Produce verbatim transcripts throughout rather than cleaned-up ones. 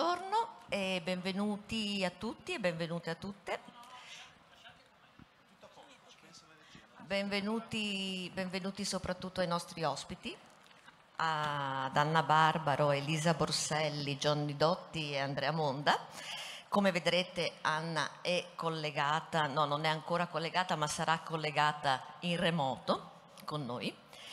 Buongiorno e benvenuti a tutti e benvenute a tutte. Benvenuti, benvenuti soprattutto ai nostri ospiti, ad Anna Barbaro, Elisa Borselli, Johnny Dotti e Andrea Monda. Come vedrete Anna è collegata, no non è ancora collegata ma sarà collegata in remoto con noi.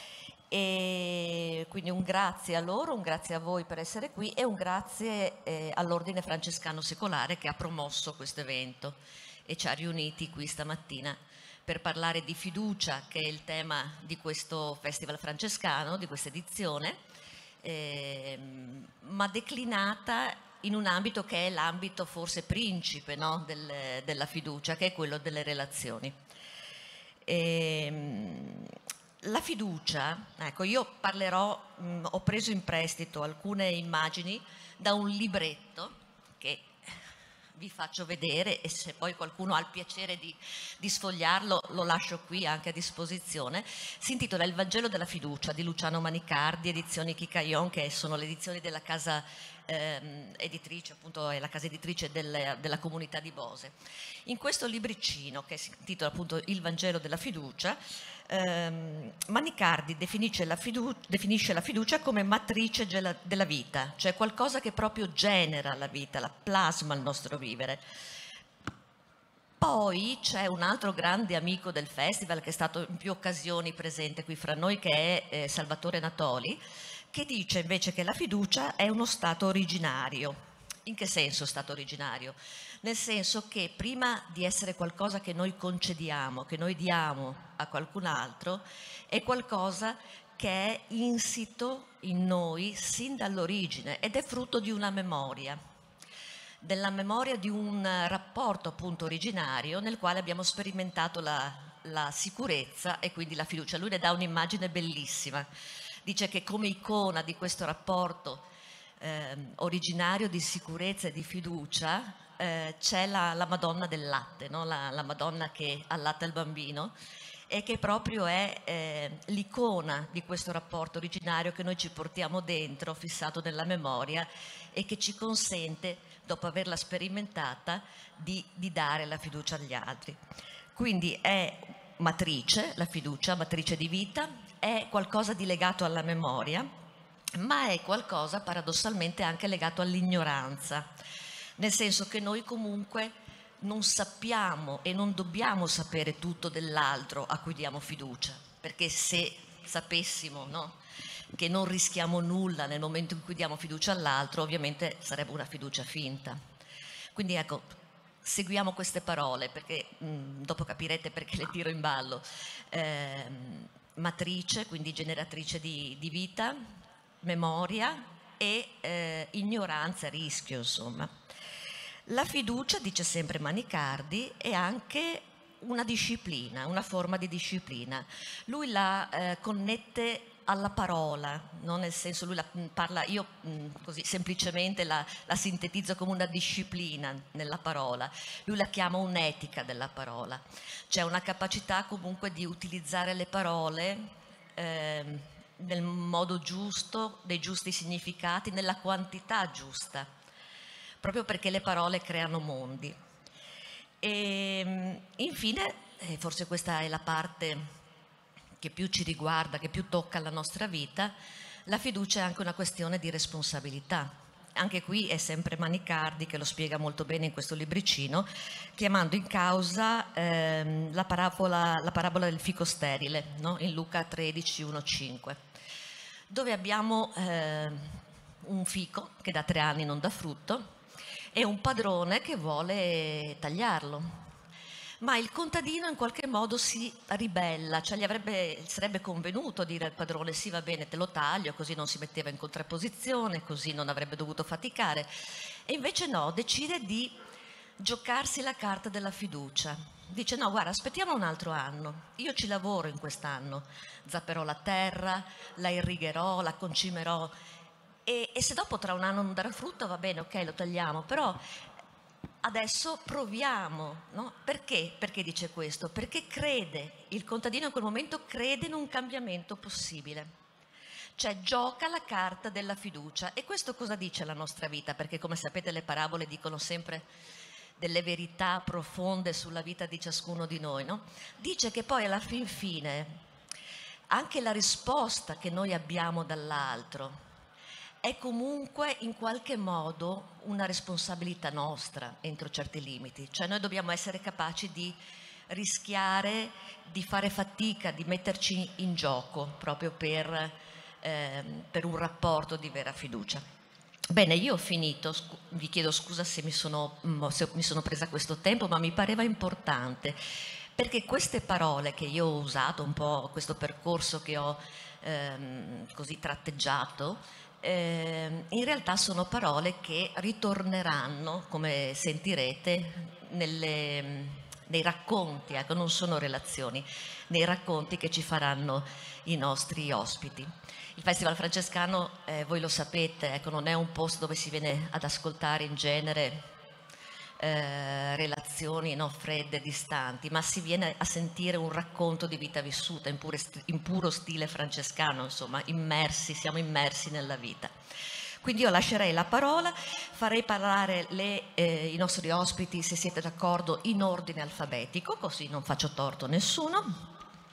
E quindi un grazie a loro, un grazie a voi per essere qui e un grazie eh, all'Ordine Francescano Secolare che ha promosso questo evento e ci ha riuniti qui stamattina per parlare di fiducia, che è il tema di questo Festival Francescano, di questa edizione, eh, ma declinata in un ambito che è l'ambito forse principe, no? Del, della fiducia, che è quello delle relazioni. E, la fiducia, ecco, io parlerò, mh, ho preso in prestito alcune immagini da un libretto che vi faccio vedere e se poi qualcuno ha il piacere di, di sfogliarlo lo lascio qui anche a disposizione. Si intitola Il Vangelo della fiducia di Luciano Manicardi, edizioni Chicaion, che sono le edizioni della casa ehm, editrice, appunto è la casa editrice del, della comunità di Bose. In questo libricino che si intitola appunto Il Vangelo della fiducia, ehm, Manicardi definisce la, fiducia, definisce la fiducia come matrice della, della vita, cioè qualcosa che proprio genera la vita, la plasma il nostro vivere. Poi c'è un altro grande amico del festival che è stato in più occasioni presente qui fra noi, che è eh, Salvatore Natoli, che dice invece che la fiducia è uno stato originario. In che senso stato originario? Nel senso che prima di essere qualcosa che noi concediamo, che noi diamo a qualcun altro, è qualcosa che è insito in noi sin dall'origine ed è frutto di una memoria, della memoria di un rapporto appunto originario nel quale abbiamo sperimentato la, la sicurezza e quindi la fiducia. Lui ne dà un'immagine bellissima, dice che come icona di questo rapporto eh, originario di sicurezza e di fiducia eh, c'è la, la Madonna del latte, no? la, la Madonna che allatta il bambino, e che proprio è eh, l'icona di questo rapporto originario che noi ci portiamo dentro, fissato nella memoria, e che ci consente, dopo averla sperimentata, di, di dare la fiducia agli altri. Quindi è matrice, la fiducia, matrice di vita, è qualcosa di legato alla memoria, ma è qualcosa paradossalmente anche legato all'ignoranza, nel senso che noi comunque non sappiamo e non dobbiamo sapere tutto dell'altro a cui diamo fiducia, perché se sapessimo, no, che non rischiamo nulla nel momento in cui diamo fiducia all'altro, ovviamente sarebbe una fiducia finta. Quindi ecco, seguiamo queste parole, perché mh, dopo capirete perché le tiro in ballo. Eh, matrice, quindi generatrice di, di vita, memoria e eh, ignoranza, rischio, insomma. La fiducia, dice sempre Manicardi, è anche una disciplina, una forma di disciplina. Lui la eh, connette alla parola, no? Nel senso, lui la parla, io mh, così semplicemente la, la sintetizzo come una disciplina nella parola, lui la chiama un'etica della parola, c'è una capacità comunque di utilizzare le parole eh, nel modo giusto, dei giusti significati, nella quantità giusta, proprio perché le parole creano mondi. E infine, eh, forse questa è la parte che più ci riguarda, che più tocca la nostra vita, la fiducia è anche una questione di responsabilità. Anche qui è sempre Manicardi che lo spiega molto bene in questo libricino, chiamando in causa ehm, la, parabola, la parabola del fico sterile, no? In Luca tredici, uno, cinque, dove abbiamo eh, un fico che da tre anni non dà frutto e un padrone che vuole tagliarlo. Ma il contadino in qualche modo si ribella, cioè gli avrebbe, sarebbe convenuto dire al padrone sì va bene te lo taglio, così non si metteva in contrapposizione, così non avrebbe dovuto faticare. E invece no, decide di giocarsi la carta della fiducia. Dice no guarda aspettiamo un altro anno, io ci lavoro in quest'anno, zapperò la terra, la irrigherò, la concimerò e, e se dopo tra un anno non darà frutto va bene, ok lo tagliamo, però adesso proviamo, no? Perché? Perché dice questo? Perché crede, il contadino in quel momento crede in un cambiamento possibile. Cioè gioca la carta della fiducia. E questo cosa dice la nostra vita? Perché come sapete le parabole dicono sempre delle verità profonde sulla vita di ciascuno di noi, no? Dice che poi alla fin fine anche la risposta che noi abbiamo dall'altro è comunque in qualche modo una responsabilità nostra entro certi limiti. Cioè noi dobbiamo essere capaci di rischiare, di fare fatica, di metterci in gioco proprio per, eh, per un rapporto di vera fiducia. Bene, io ho finito, vi chiedo scusa se mi sono, se mi sono presa questo tempo, ma mi pareva importante, perché queste parole che io ho usato, un po' questo percorso che ho ehm, così tratteggiato, eh, in realtà sono parole che ritorneranno, come sentirete, nelle, nei racconti, ecco, non sono relazioni, nei racconti che ci faranno i nostri ospiti. Il Festival Francescano, eh, voi lo sapete, ecco, non è un posto dove si viene ad ascoltare in genere eh, relazioni no, fredde, distanti, ma si viene a sentire un racconto di vita vissuta in, pure, in puro stile francescano, insomma, immersi, siamo immersi nella vita. Quindi io lascerei la parola, farei parlare le, eh, i nostri ospiti, se siete d'accordo, in ordine alfabetico, così non faccio torto a nessuno.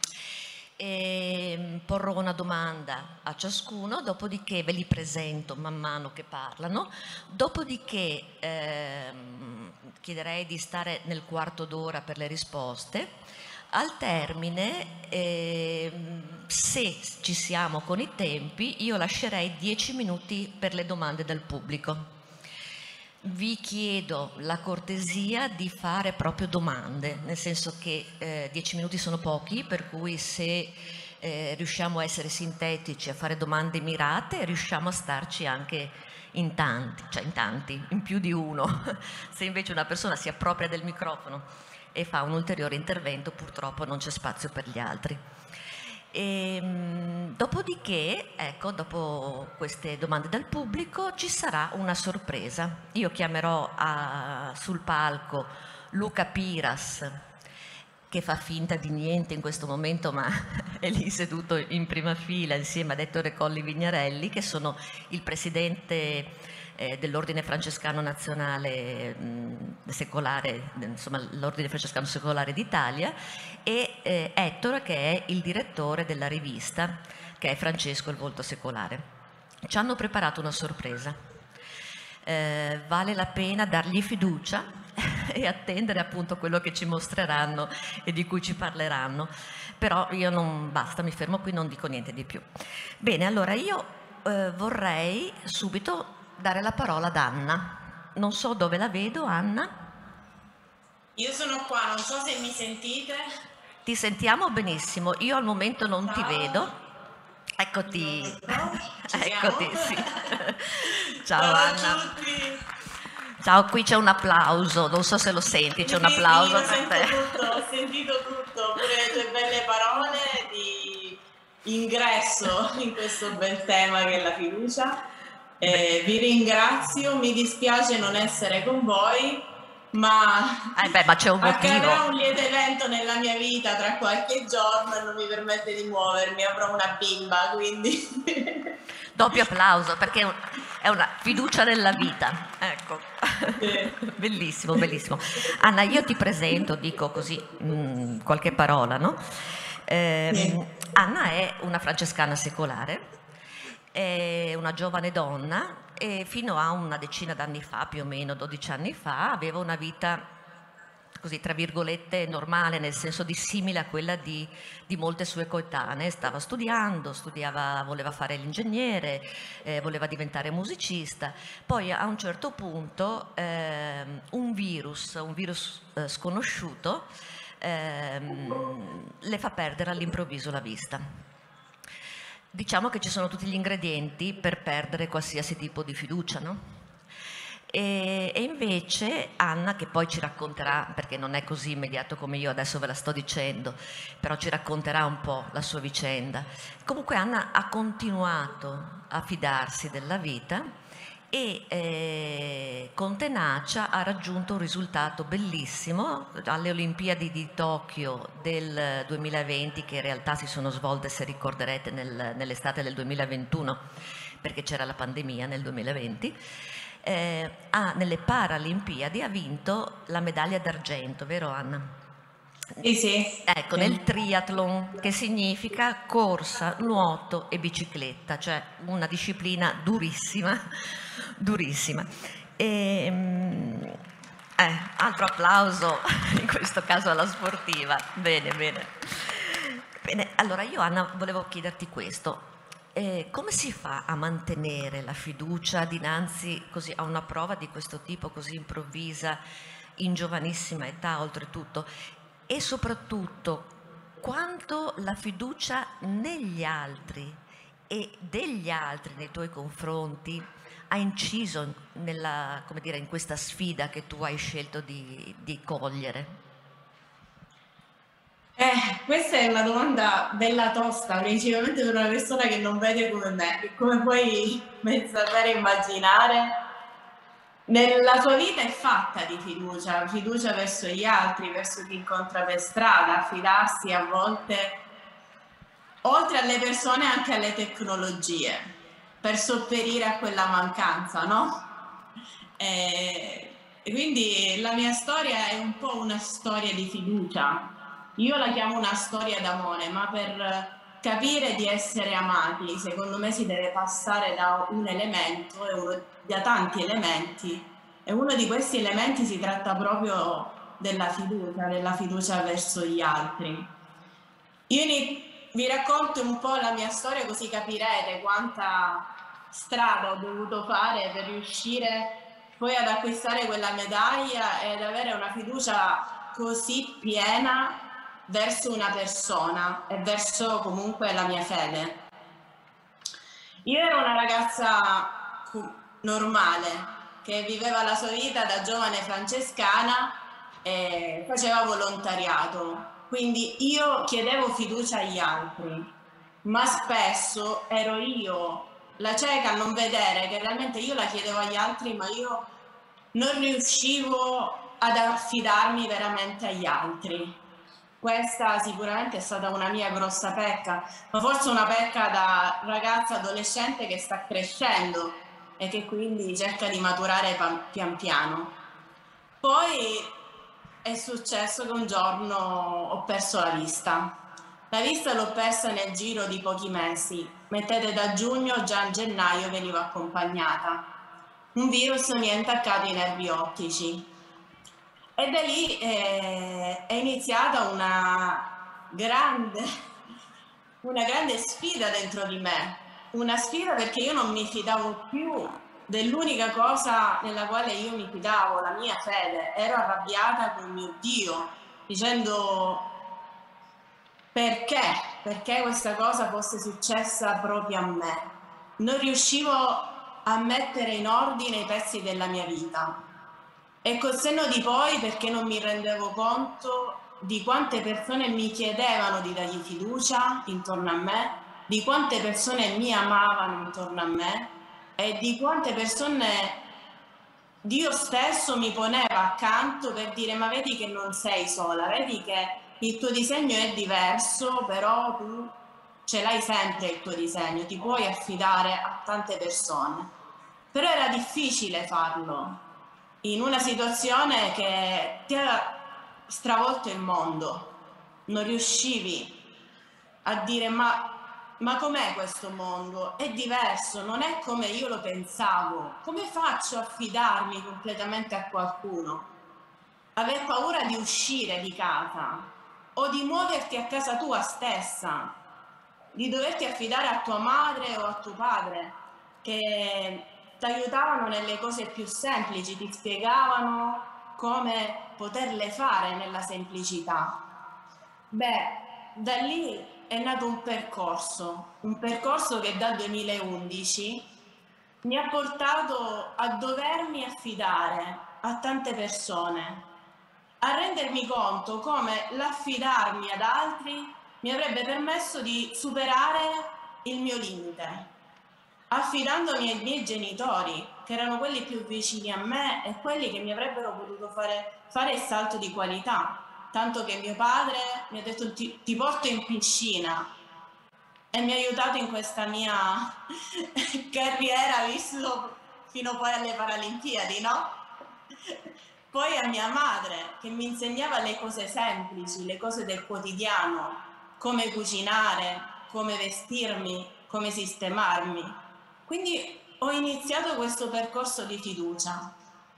E porrò una domanda a ciascuno, dopodiché ve li presento man mano che parlano, dopodiché ehm, chiederei di stare nel quarto d'ora per le risposte. Al termine, ehm, se ci siamo con i tempi, io lascerei dieci minuti per le domande dal pubblico. Vi chiedo la cortesia di fare proprio domande, nel senso che eh, dieci minuti sono pochi, per cui se eh, riusciamo a essere sintetici, a fare domande mirate, riusciamo a starci anche in tanti, cioè in tanti, in più di uno. Se invece una persona si appropria del microfono e fa un ulteriore intervento, purtroppo non c'è spazio per gli altri. E, dopodiché, ecco, dopo queste domande dal pubblico ci sarà una sorpresa. Io chiamerò a, sul palco Luca Piras, che fa finta di niente in questo momento, ma è lì seduto in prima fila insieme ad Ettore Colli Vignarelli, che sono il presidente eh, dell'Ordine Francescano Nazionale mh, Secolare, insomma l'Ordine Francescano Secolare d'Italia, e eh, Ettore, che è il direttore della rivista, che è Francesco il Volto Secolare. Ci hanno preparato una sorpresa. Eh, vale la pena dargli fiducia e attendere appunto quello che ci mostreranno e di cui ci parleranno. Però io non basta, mi fermo qui, non dico niente di più. Bene, allora io eh, vorrei subito dare la parola ad Anna. Non so dove la vedo, Anna. Io sono qua, non so se mi sentite. Ti sentiamo benissimo, io al momento non Ciao. Ti vedo. Eccoti. Eccoti, sì. Ciao, Ciao Anna. A tutti. Ciao, qui c'è un applauso, non so se lo senti, c'è un applauso sì, per te. Tutto, ho sentito tutto, pure le tue belle parole di ingresso in questo bel tema che è la fiducia. Eh, vi ringrazio, mi dispiace non essere con voi, ma, eh beh, ma c'è un motivo. Accadrà un lieto evento nella mia vita tra qualche giorno e non mi permette di muovermi, avrò una bimba, quindi... Doppio applauso, perché è una fiducia nella vita, ecco. Sì. Bellissimo, bellissimo. Anna, io ti presento, dico così mh, qualche parola, no? Eh, sì. Anna è una francescana secolare, è una giovane donna e fino a una decina d'anni fa, più o meno dodici anni fa, aveva una vita così tra virgolette normale, nel senso di simile a quella di, di molte sue coetanee. Stava studiando, studiava, voleva fare l'ingegnere, eh, voleva diventare musicista. Poi a un certo punto eh, un virus, un virus eh, sconosciuto eh, le fa perdere all'improvviso la vista. Diciamo che ci sono tutti gli ingredienti per perdere qualsiasi tipo di fiducia, no? E, e invece Anna, che poi ci racconterà, perché non è così immediato come io adesso ve la sto dicendo, però ci racconterà un po' la sua vicenda. Comunque Anna ha continuato a fidarsi della vita e eh, con tenacia ha raggiunto un risultato bellissimo alle Olimpiadi di Tokyo del duemilaventi, che in realtà si sono svolte, se ricorderete, nel, nell'estate del duemilaventuno, perché c'era la pandemia nel duemilaventi. Eh, ha, nelle Paralimpiadi ha vinto la medaglia d'argento, vero Anna? Sì, sì. Ecco, sì. nel triathlon, che significa corsa, nuoto e bicicletta, cioè una disciplina durissima, durissima. E, eh, altro applauso, in questo caso alla sportiva. Bene, bene. Bene, allora io Anna volevo chiederti questo. Eh, come si fa a mantenere la fiducia dinanzi così a una prova di questo tipo, così improvvisa, in giovanissima età oltretutto? E soprattutto, quando la fiducia negli altri e degli altri nei tuoi confronti ha inciso nella, come dire, in questa sfida che tu hai scelto di, di cogliere? Eh, questa è una domanda bella tosta, principalmente per una persona che non vede come me, che come puoi ben sapere immaginare, nella sua vita è fatta di fiducia, fiducia verso gli altri, verso chi incontra per strada, fidarsi a volte, oltre alle persone, anche alle tecnologie, per sopperire a quella mancanza, no? E quindi la mia storia è un po' una storia di fiducia. Io la chiamo una storia d'amore, ma per capire di essere amati, secondo me si deve passare da un elemento, e uno, da tanti elementi, e uno di questi elementi si tratta proprio della fiducia, della fiducia verso gli altri. Io vi racconto un po' la mia storia, così capirete quanta strada ho dovuto fare per riuscire poi ad acquistare quella medaglia e ad avere una fiducia così piena verso una persona e verso comunque la mia fede. Io ero una ragazza normale che viveva la sua vita da giovane francescana e faceva volontariato, quindi io chiedevo fiducia agli altri, ma spesso ero io la cieca a non vedere che realmente io la chiedevo agli altri, ma io non riuscivo ad affidarmi veramente agli altri. Questa sicuramente è stata una mia grossa pecca, ma forse una pecca da ragazza adolescente che sta crescendo e che quindi cerca di maturare pian piano. Poi è successo che un giorno ho perso la vista. La vista l'ho persa nel giro di pochi mesi. Mettete da giugno, già in gennaio venivo accompagnata. Un virus mi ha intaccato i nervi ottici. E da lì eh, è iniziata una grande, una grande sfida dentro di me, una sfida perché io non mi fidavo più dell'unica cosa nella quale io mi fidavo, la mia fede. Ero arrabbiata con mio Dio, dicendo perché, perché questa cosa fosse successa proprio a me. Non riuscivo a mettere in ordine i pezzi della mia vita. E col senno di poi, perché non mi rendevo conto di quante persone mi chiedevano di dargli fiducia intorno a me, di quante persone mi amavano intorno a me e di quante persone Dio stesso mi poneva accanto per dire: ma vedi che non sei sola, vedi che il tuo disegno è diverso, però tu ce l'hai sempre il tuo disegno, ti puoi affidare a tante persone. Però era difficile farlo in una situazione che ti ha stravolto il mondo, non riuscivi a dire ma, ma com'è questo mondo? È diverso, non è come io lo pensavo, come faccio a fidarmi completamente a qualcuno? Aver paura di uscire di casa o di muoverti a casa tua stessa, di doverti affidare a tua madre o a tuo padre che ti aiutavano nelle cose più semplici, ti spiegavano come poterle fare nella semplicità. Beh, da lì è nato un percorso, un percorso che dal duemilaundici mi ha portato a dovermi affidare a tante persone, a rendermi conto come l'affidarmi ad altri mi avrebbe permesso di superare il mio limite. Affidandomi ai miei genitori, che erano quelli più vicini a me e quelli che mi avrebbero potuto fare, fare il salto di qualità, tanto che mio padre mi ha detto ti, ti porto in piscina e mi ha aiutato in questa mia carriera, visto fino poi alle Paralimpiadi, no? Poi a mia madre che mi insegnava le cose semplici, le cose del quotidiano, come cucinare, come vestirmi, come sistemarmi. Quindi ho iniziato questo percorso di fiducia.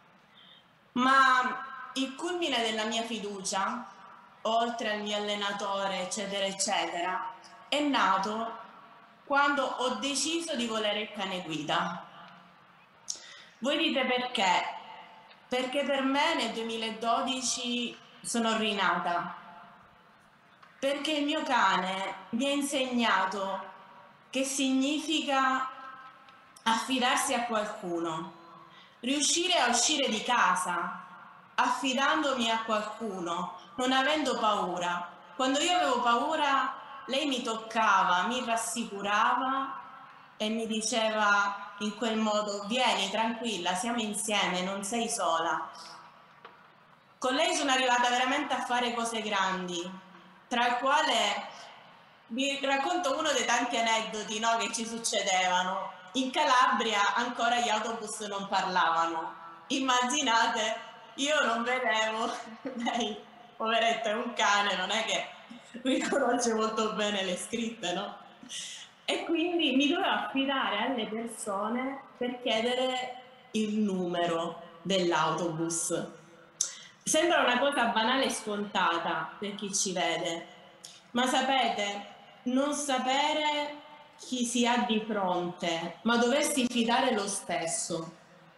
Ma il culmine della mia fiducia, oltre al mio allenatore, eccetera, eccetera, è nato quando ho deciso di volere il cane guida. Voi dite perché? Perché per me nel duemiladodici sono rinata, perché il mio cane mi ha insegnato che significa affidarsi a qualcuno, riuscire a uscire di casa affidandomi a qualcuno, non avendo paura. Quando io avevo paura, lei mi toccava, mi rassicurava e mi diceva in quel modo: vieni tranquilla, siamo insieme, non sei sola. Con lei sono arrivata veramente a fare cose grandi, tra il quale vi racconto uno dei tanti aneddoti, no, che ci succedevano. In Calabria ancora gli autobus non parlavano. Immaginate, io non vedevo, lei, poveretta, è un cane, non è che riconosce molto bene le scritte, no? E quindi mi dovevo affidare alle persone per chiedere il numero dell'autobus. Sembra una cosa banale e scontata per chi ci vede, ma sapete, non sapere chi si ha di fronte, ma doversi fidare lo stesso.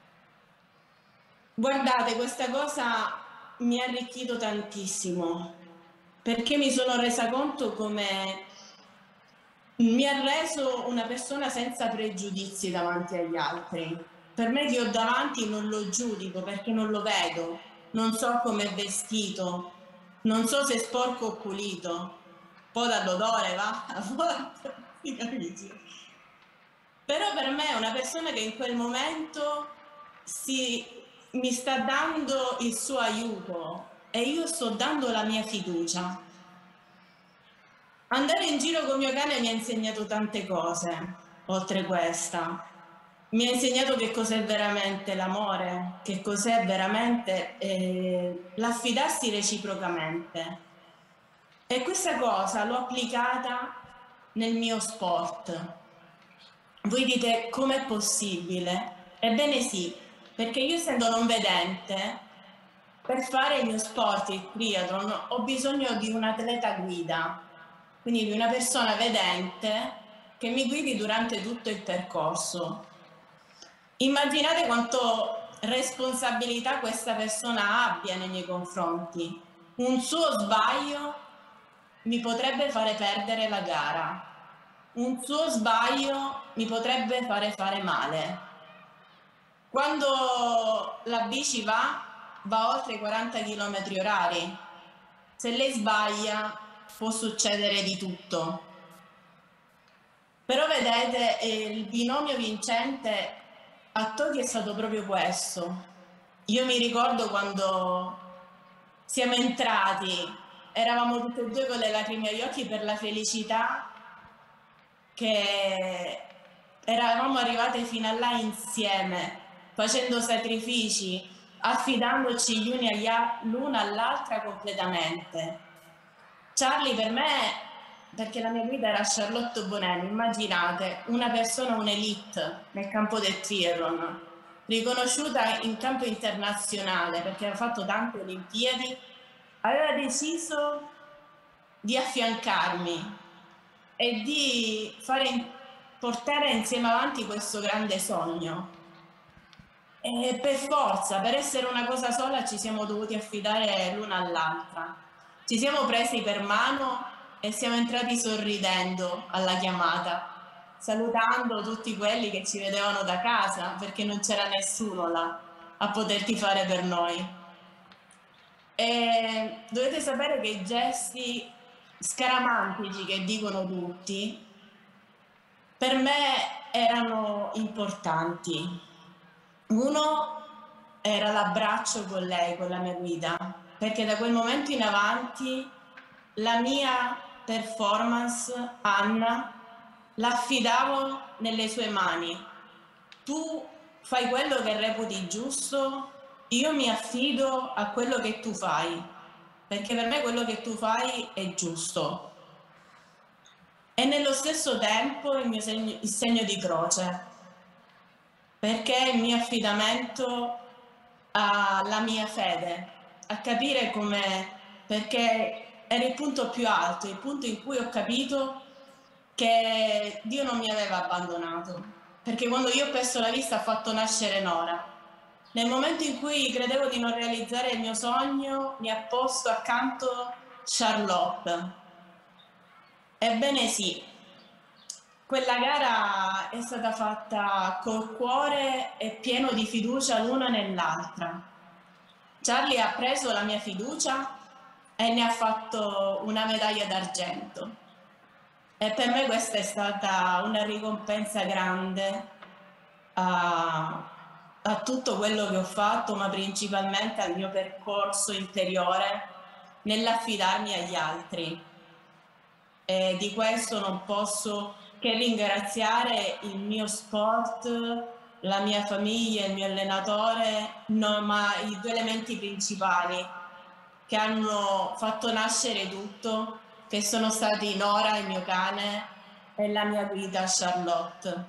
Guardate, questa cosa mi ha arricchito tantissimo, perché mi sono resa conto come mi ha reso una persona senza pregiudizi davanti agli altri. Per me chi ho davanti non lo giudico perché non lo vedo, non so come è vestito, non so se è sporco o pulito, un po' dall'odore va, a volte, si capisce. Però per me è una persona che in quel momento si, mi sta dando il suo aiuto e io sto dando la mia fiducia. Andare in giro con mio cane mi ha insegnato tante cose, oltre questa. Mi ha insegnato che cos'è veramente l'amore, che cos'è veramente eh, l'affidarsi reciprocamente. E questa cosa l'ho applicata nel mio sport. Voi dite com'è possibile? Ebbene sì, perché io essendo non vedente, per fare il mio sport, il triathlon, ho bisogno di un atleta guida, quindi di una persona vedente che mi guidi durante tutto il percorso. Immaginate quanto responsabilità questa persona abbia nei miei confronti. Un suo sbaglio mi potrebbe fare perdere la gara. Un suo sbaglio mi potrebbe fare fare male. Quando la bici va, va oltre i quaranta chilometri orari. Se lei sbaglia, può succedere di tutto. Però vedete, il binomio vincente a Tokyo è stato proprio questo. Io mi ricordo quando siamo entrati, eravamo tutte e due con le lacrime agli occhi per la felicità che eravamo arrivate fino a là insieme, facendo sacrifici, affidandoci gli uni l'una all'altra completamente. Charlie per me, perché la mia guida era Charlotte Bonelli, immaginate, una persona, un'elite nel campo del triathlon, riconosciuta in campo internazionale perché aveva fatto tante Olimpiadi, aveva deciso di affiancarmi e di fare, portare insieme avanti questo grande sogno. E per forza, per essere una cosa sola ci siamo dovuti affidare l'una all'altra. Ci siamo presi per mano e siamo entrati sorridendo alla chiamata, salutando tutti quelli che ci vedevano da casa, perché non c'era nessuno là a poterti fare per noi. E dovete sapere che i gesti scaramantici che dicono tutti, per me erano importanti. Uno era l'abbraccio con lei, con la mia guida, perché da quel momento in avanti la mia performance, Anna, l'affidavo nelle sue mani. Tu fai quello che reputi giusto, io mi affido a quello che tu fai, perché per me quello che tu fai è giusto. E nello stesso tempo il mio segno, il segno di croce, perché il mio affidamento alla mia fede, a capire come, perché era il punto più alto, il punto in cui ho capito che Dio non mi aveva abbandonato, perché quando io ho perso la vista ha fatto nascere Nora. Nel momento in cui credevo di non realizzare il mio sogno, mi ha posto accanto Charlotte. Ebbene sì, quella gara è stata fatta col cuore e pieno di fiducia l'una nell'altra. Charlie ha preso la mia fiducia e ne ha fatto una medaglia d'argento. E per me questa è stata una ricompensa grande a, a tutto quello che ho fatto, ma principalmente al mio percorso interiore nell'affidarmi agli altri. E di questo non posso che ringraziare il mio sport, la mia famiglia, il mio allenatore, no, ma i due elementi principali che hanno fatto nascere tutto, che sono stati Nora, il mio cane, e la mia guida Charlotte.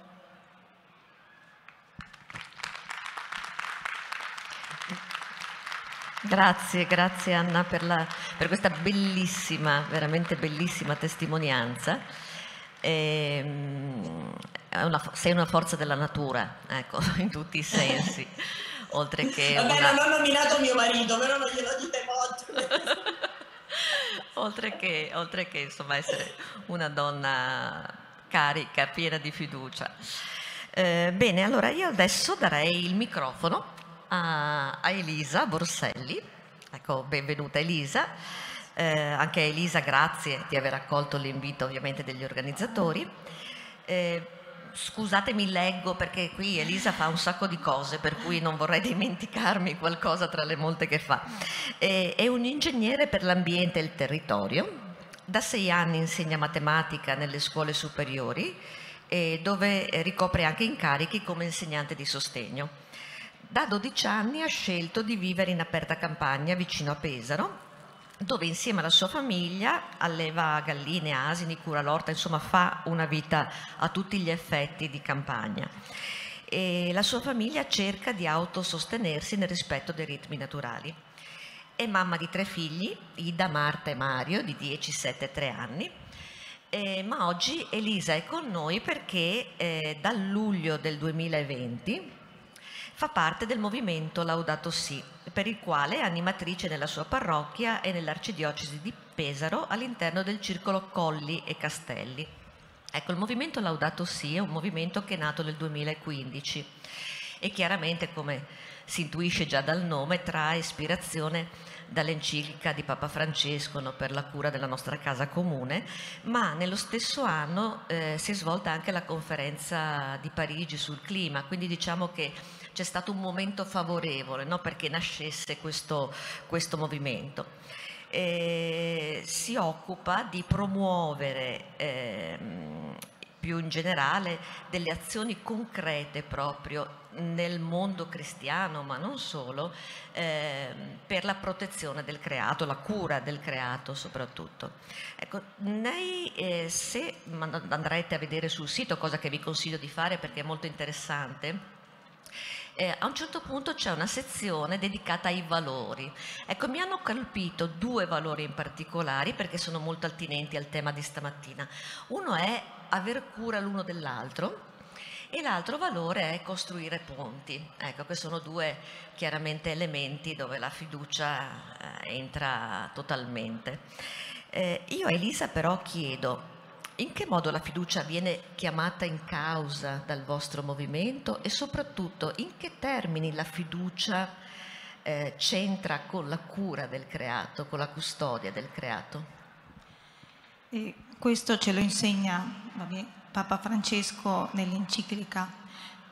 Grazie, grazie Anna per, la, per questa bellissima, veramente bellissima testimonianza. E, è una, sei una forza della natura, ecco, in tutti i sensi. Oltre che Vabbè, una... non ho nominato mio marito, però non glielo dite molto. oltre che, oltre che insomma essere una donna carica, piena di fiducia. Eh, bene, allora io adesso darei il microfono a, a Elisa Borselli. Ecco, benvenuta Elisa. Eh, anche Elisa, grazie di aver accolto l'invito ovviamente degli organizzatori. Eh, Scusatemi, leggo perché qui Elisa fa un sacco di cose, per cui non vorrei dimenticarmi qualcosa tra le molte che fa. È un ingegnere per l'ambiente e il territorio, da sei anni insegna matematica nelle scuole superiori, dove ricopre anche incarichi come insegnante di sostegno. Da dodici anni ha scelto di vivere in aperta campagna vicino a Pesaro, dove insieme alla sua famiglia alleva galline, asini, cura l'orta, insomma fa una vita a tutti gli effetti di campagna. E la sua famiglia cerca di autosostenersi nel rispetto dei ritmi naturali. È mamma di tre figli, Ida, Marta e Mario, di dieci, sette e tre anni. Eh, ma oggi Elisa è con noi perché eh, dal luglio del duemilaventi fa parte del movimento Laudato Si, per il quale è animatrice nella sua parrocchia e nell'arcidiocesi di Pesaro all'interno del circolo Colli e Castelli. Ecco, il movimento Laudato Si è un movimento che è nato nel duemilaquindici e chiaramente, come si intuisce già dal nome, trae ispirazione dall'enciclica di Papa Francesco, no, per la cura della nostra casa comune, ma nello stesso anno eh, si è svolta anche la conferenza di Parigi sul clima, quindi diciamo che c'è stato un momento favorevole, no, perché nascesse questo, questo movimento. Eh, si occupa di promuovere eh, più in generale delle azioni concrete proprio nel mondo cristiano, ma non solo, eh, per la protezione del creato, la cura del creato soprattutto. Ecco, nei, eh, se andrete a vedere sul sito, cosa che vi consiglio di fare perché è molto interessante, Eh, a un certo punto c'è una sezione dedicata ai valori. Ecco, mi hanno colpito due valori in particolare perché sono molto attinenti al tema di stamattina. Uno è aver cura l'uno dell'altro e l'altro valore è costruire ponti. Ecco, che sono due chiaramente elementi dove la fiducia eh, entra totalmente. Eh, io a Elisa però chiedo: in che modo la fiducia viene chiamata in causa dal vostro movimento e soprattutto in che termini la fiducia eh, c'entra con la cura del creato, con la custodia del creato? E questo ce lo insegna vabbè, Papa Francesco nell'enciclica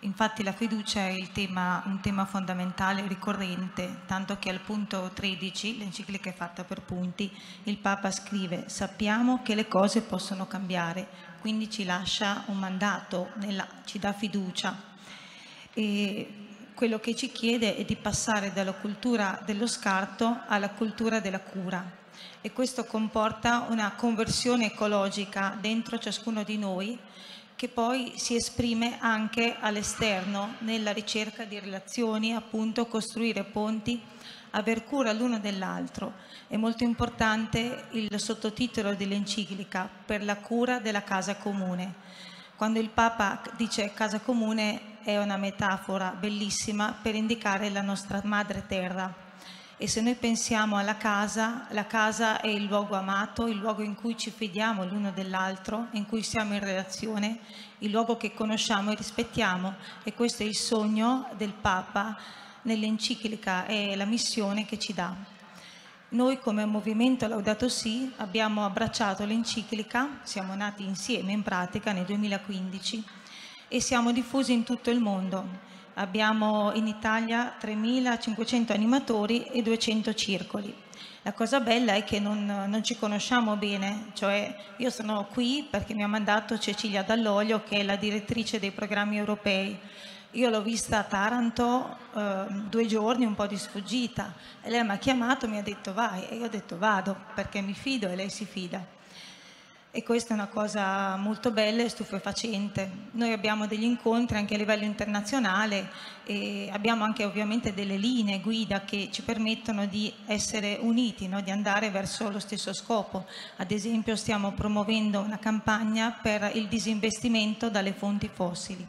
Infatti la fiducia è il tema, un tema fondamentale, ricorrente, tanto che al punto tredici, l'enciclica è fatta per punti, il Papa scrive: sappiamo che le cose possono cambiare, quindi ci lascia un mandato, nella, ci dà fiducia. E quello che ci chiede è di passare dalla cultura dello scarto alla cultura della cura. E questo comporta una conversione ecologica dentro ciascuno di noi, che poi si esprime anche all'esterno nella ricerca di relazioni, appunto costruire ponti, aver cura l'uno dell'altro. È molto importante il sottotitolo dell'enciclica: per la cura della casa comune. Quando il Papa dice casa comune è una metafora bellissima per indicare la nostra madre terra. E se noi pensiamo alla casa, la casa è il luogo amato, il luogo in cui ci fidiamo l'uno dell'altro, in cui siamo in relazione, il luogo che conosciamo e rispettiamo, e questo è il sogno del Papa nell'enciclica e la missione che ci dà. Noi come movimento Laudato Si abbiamo abbracciato l'enciclica, siamo nati insieme in pratica nel duemilaquindici e siamo diffusi in tutto il mondo. Abbiamo in Italia tremilacinquecento animatori e duecento circoli. La cosa bella è che non, non ci conosciamo bene, cioè io sono qui perché mi ha mandato Cecilia Dall'Olio, che è la direttrice dei programmi europei. Io l'ho vista a Taranto eh, due giorni, un po' di sfuggita, e lei mi ha chiamato, mi ha detto vai, e io ho detto vado perché mi fido e lei si fida. E questa è una cosa molto bella e stupefacente. Noi abbiamo degli incontri anche a livello internazionale e abbiamo anche ovviamente delle linee guida che ci permettono di essere uniti, no? Di andare verso lo stesso scopo. Ad esempio stiamo promuovendo una campagna per il disinvestimento dalle fonti fossili.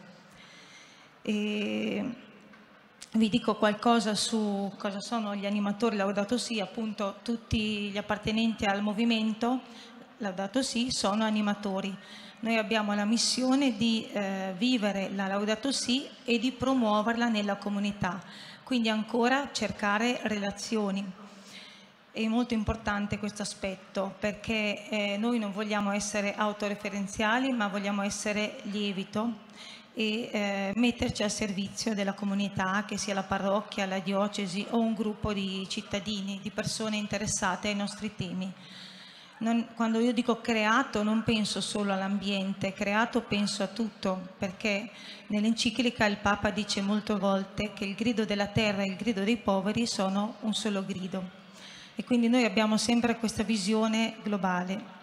E vi dico qualcosa su cosa sono gli animatori Laudato Si. Appunto tutti gli appartenenti al movimento Laudato Si sono animatori. Noi abbiamo la missione di eh, vivere la Laudato Si e di promuoverla nella comunità, quindi ancora cercare relazioni. È molto importante questo aspetto perché eh, noi non vogliamo essere autoreferenziali, ma vogliamo essere lievito e eh, metterci al servizio della comunità, che sia la parrocchia, la diocesi o un gruppo di cittadini, di persone interessate ai nostri temi. Non, quando io dico creato non penso solo all'ambiente, creato penso a tutto, perché nell'enciclica il Papa dice molte volte che il grido della terra e il grido dei poveri sono un solo grido, e quindi noi abbiamo sempre questa visione globale.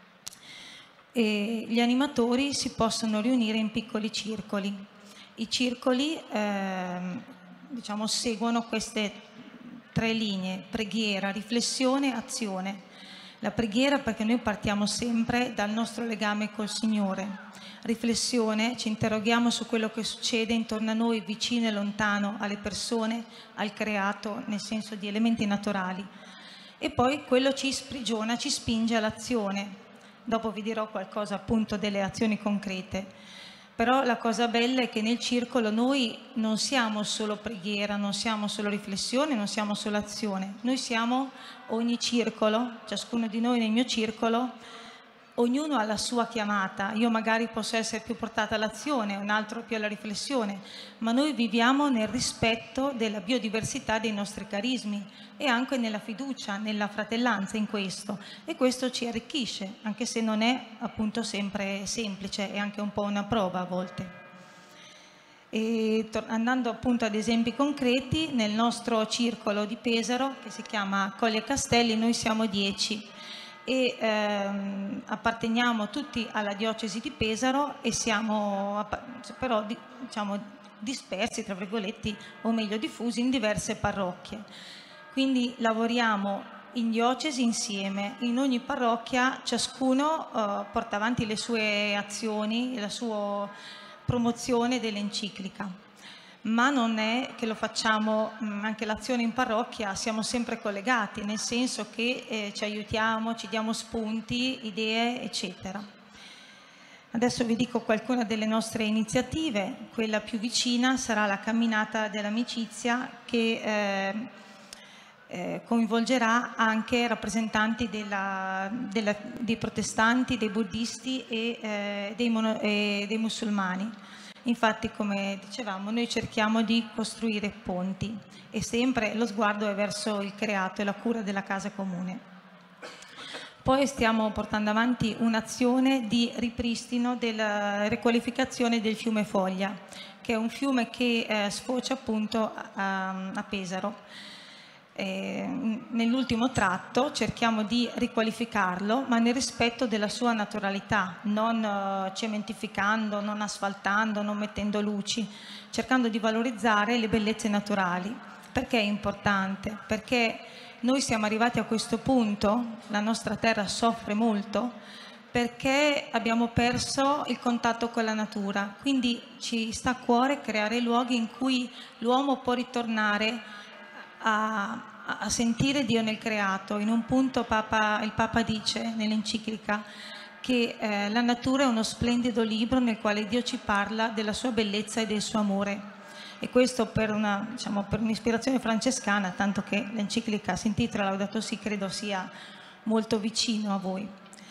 E gli animatori si possono riunire in piccoli circoli. I circoli eh, diciamo, seguono queste tre linee: preghiera, riflessione, azione. La preghiera perché noi partiamo sempre dal nostro legame col Signore. Riflessione, ci interroghiamo su quello che succede intorno a noi, vicino e lontano, alle persone, al creato, nel senso di elementi naturali. E poi quello ci sprigiona, ci spinge all'azione. Dopo vi dirò qualcosa appunto delle azioni concrete. Però la cosa bella è che nel circolo noi non siamo solo preghiera, non siamo solo riflessione, non siamo solo azione. Noi siamo ogni circolo, ciascuno di noi nel mio circolo, ognuno ha la sua chiamata. Io magari posso essere più portata all'azione, un altro più alla riflessione, ma noi viviamo nel rispetto della biodiversità dei nostri carismi e anche nella fiducia, nella fratellanza in questo. E questo ci arricchisce, anche se non è appunto sempre semplice, è anche un po' una prova a volte. E andando appunto ad esempi concreti, nel nostro circolo di Pesaro, che si chiama Colli e Castelli, noi siamo dieci. E ehm, apparteniamo tutti alla diocesi di Pesaro e siamo però diciamo dispersi, tra virgolette, o meglio diffusi in diverse parrocchie. Quindi lavoriamo in diocesi insieme, in ogni parrocchia ciascuno eh, porta avanti le sue azioni, la sua promozione dell'enciclica. Ma non è che lo facciamo, anche l'azione in parrocchia, siamo sempre collegati, nel senso che eh, ci aiutiamo, ci diamo spunti, idee, eccetera. Adesso vi dico qualcuna delle nostre iniziative. Quella più vicina sarà la camminata dell'amicizia, che eh, eh, coinvolgerà anche rappresentanti della, della, dei protestanti, dei buddisti e, eh, dei, mono, e dei musulmani. Infatti, come dicevamo, noi cerchiamo di costruire ponti e sempre lo sguardo è verso il creato e la cura della casa comune. Poi stiamo portando avanti un'azione di ripristino della riqualificazione del fiume Foglia, che è un fiume che eh, sfocia appunto a, a Pesaro. Eh, nell'ultimo tratto cerchiamo di riqualificarlo, ma nel rispetto della sua naturalità, non eh, cementificando, non asfaltando, non mettendo luci, cercando di valorizzare le bellezze naturali. Perché è importante? Perché noi siamo arrivati a questo punto, la nostra terra soffre molto, perché abbiamo perso il contatto con la natura, quindi ci sta a cuore creare luoghi in cui l'uomo può ritornare A, a sentire Dio nel creato. In un punto Papa, il Papa dice nell'enciclica che eh, la natura è uno splendido libro nel quale Dio ci parla della sua bellezza e del suo amore, e questo per una, diciamo, per un'ispirazione francescana, tanto che l'enciclica si intitola Laudato Si, credo sia molto vicino a voi.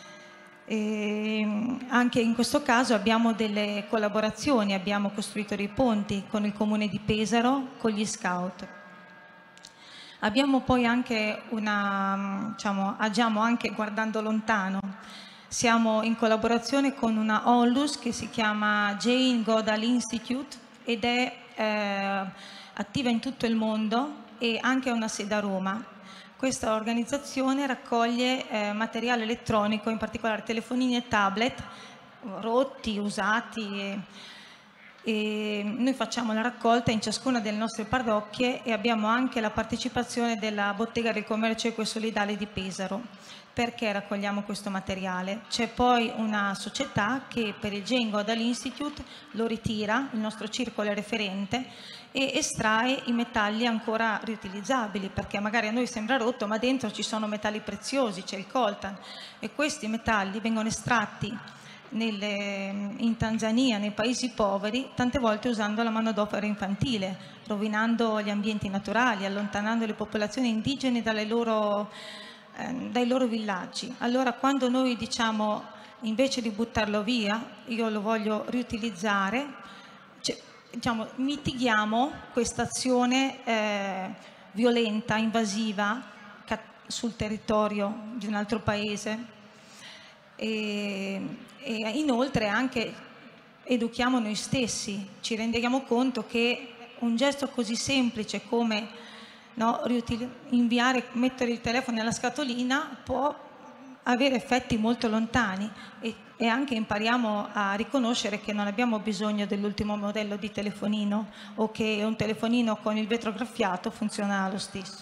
E anche in questo caso abbiamo delle collaborazioni, abbiamo costruito dei ponti con il comune di Pesaro, con gli scout. Abbiamo poi anche una, diciamo, agiamo anche guardando lontano. Siamo in collaborazione con una onlus che si chiama Jane Goodall Institute ed è eh, attiva in tutto il mondo e anche ha una sede a Roma. Questa organizzazione raccoglie eh, materiale elettronico, in particolare telefonini e tablet rotti, usati. E, E noi facciamo la raccolta in ciascuna delle nostre parrocchie e abbiamo anche la partecipazione della Bottega del Commercio Equosolidale di Pesaro. Perché raccogliamo questo materiale? C'è poi una società che per il Jane Goodall Institute lo ritira, il nostro circolo è referente, e estrae i metalli ancora riutilizzabili, perché magari a noi sembra rotto ma dentro ci sono metalli preziosi, c'è il coltan, e questi metalli vengono estratti Nelle, in Tanzania, nei paesi poveri, tante volte usando la manodopera infantile, rovinando gli ambienti naturali, allontanando le popolazioni indigene dalle loro, eh, dai loro villaggi. Allora, quando noi diciamo invece di buttarlo via, io lo voglio riutilizzare, cioè, diciamo, mitighiamo questa azione eh, violenta, invasiva sul territorio di un altro paese. E, e inoltre anche educhiamo noi stessi, ci rendiamo conto che un gesto così semplice come no, inviare, mettere il telefono nella scatolina può avere effetti molto lontani, e, e anche impariamo a riconoscere che non abbiamo bisogno dell'ultimo modello di telefonino o che un telefonino con il vetro graffiato funziona lo stesso.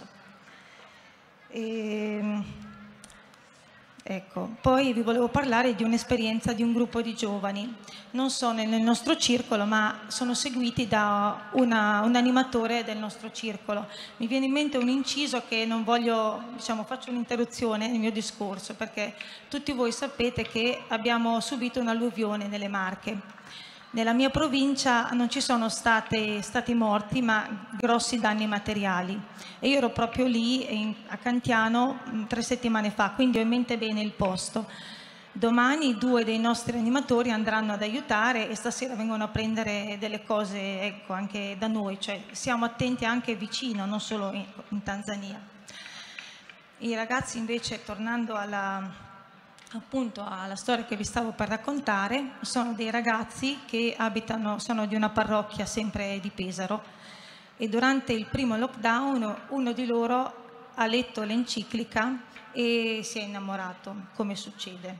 E, Ecco, poi vi volevo parlare di un'esperienza di un gruppo di giovani. Non sono nel nostro circolo, ma sono seguiti da una, un animatore del nostro circolo. Mi viene in mente un inciso che non voglio, diciamo, faccio un'interruzione nel mio discorso, perché tutti voi sapete che abbiamo subito un'alluvione nelle Marche. Nella mia provincia non ci sono state, stati morti, ma grossi danni materiali. E io ero proprio lì in, a Cantiano tre settimane fa, quindi ho in mente bene il posto. Domani due dei nostri animatori andranno ad aiutare e stasera vengono a prendere delle cose, ecco, anche da noi, cioè siamo attenti anche vicino, non solo in, in Tanzania. I ragazzi invece, tornando alla... appunto alla storia che vi stavo per raccontare, sono dei ragazzi che abitano, sono di una parrocchia sempre di Pesaro, e durante il primo lockdown uno di loro ha letto l'enciclica e si è innamorato, come succede.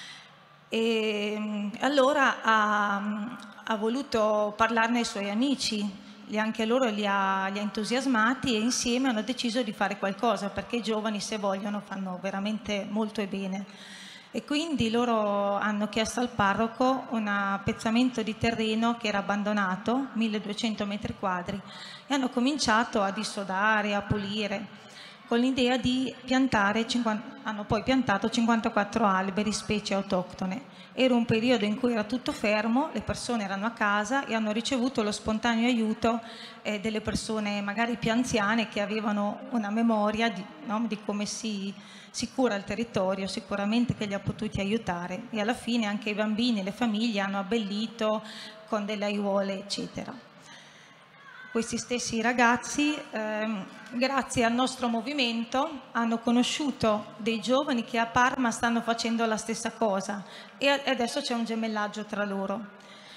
E allora ha, ha voluto parlarne ai suoi amici, anche loro li ha, li ha entusiasmati, e insieme hanno deciso di fare qualcosa, perché i giovani, se vogliono, fanno veramente molto e bene. E quindi loro hanno chiesto al parroco un appezzamento di terreno che era abbandonato, milleduecento metri quadri, e hanno cominciato a dissodare, a pulire, con l'idea di piantare, cinquanta, hanno poi piantato cinquantaquattro alberi, specie autoctone. Era un periodo in cui era tutto fermo, le persone erano a casa e hanno ricevuto lo spontaneo aiuto eh, delle persone magari più anziane, che avevano una memoria di, no, di come si... si cura il territorio, sicuramente che li ha potuti aiutare, e alla fine anche i bambini e le famiglie hanno abbellito con delle aiuole, eccetera. Questi stessi ragazzi, ehm, grazie al nostro movimento, hanno conosciuto dei giovani che a Parma stanno facendo la stessa cosa e adesso c'è un gemellaggio tra loro.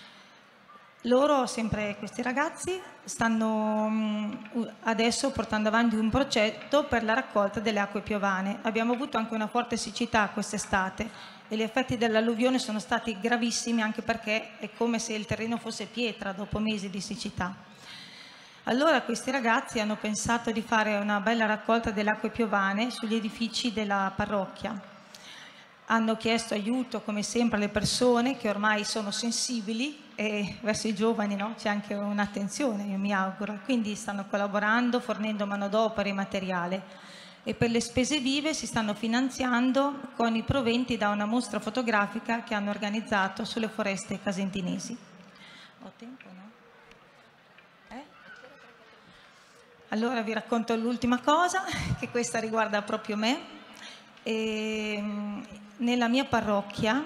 Loro, sempre questi ragazzi, stanno adesso portando avanti un progetto per la raccolta delle acque piovane. Abbiamo avuto anche una forte siccità quest'estate e gli effetti dell'alluvione sono stati gravissimi, anche perché è come se il terreno fosse pietra dopo mesi di siccità. Allora questi ragazzi hanno pensato di fare una bella raccolta delle acque piovane sugli edifici della parrocchia. Hanno chiesto aiuto, come sempre, alle persone che ormai sono sensibili, e verso i giovani, no? C'è anche un'attenzione, io mi auguro. Quindi stanno collaborando, fornendo manodopera e materiale. E per le spese vive si stanno finanziando con i proventi da una mostra fotografica che hanno organizzato sulle foreste casentinesi. Ho tempo, no? Eh? Allora vi racconto l'ultima cosa, che questa riguarda proprio me. E, nella mia parrocchia,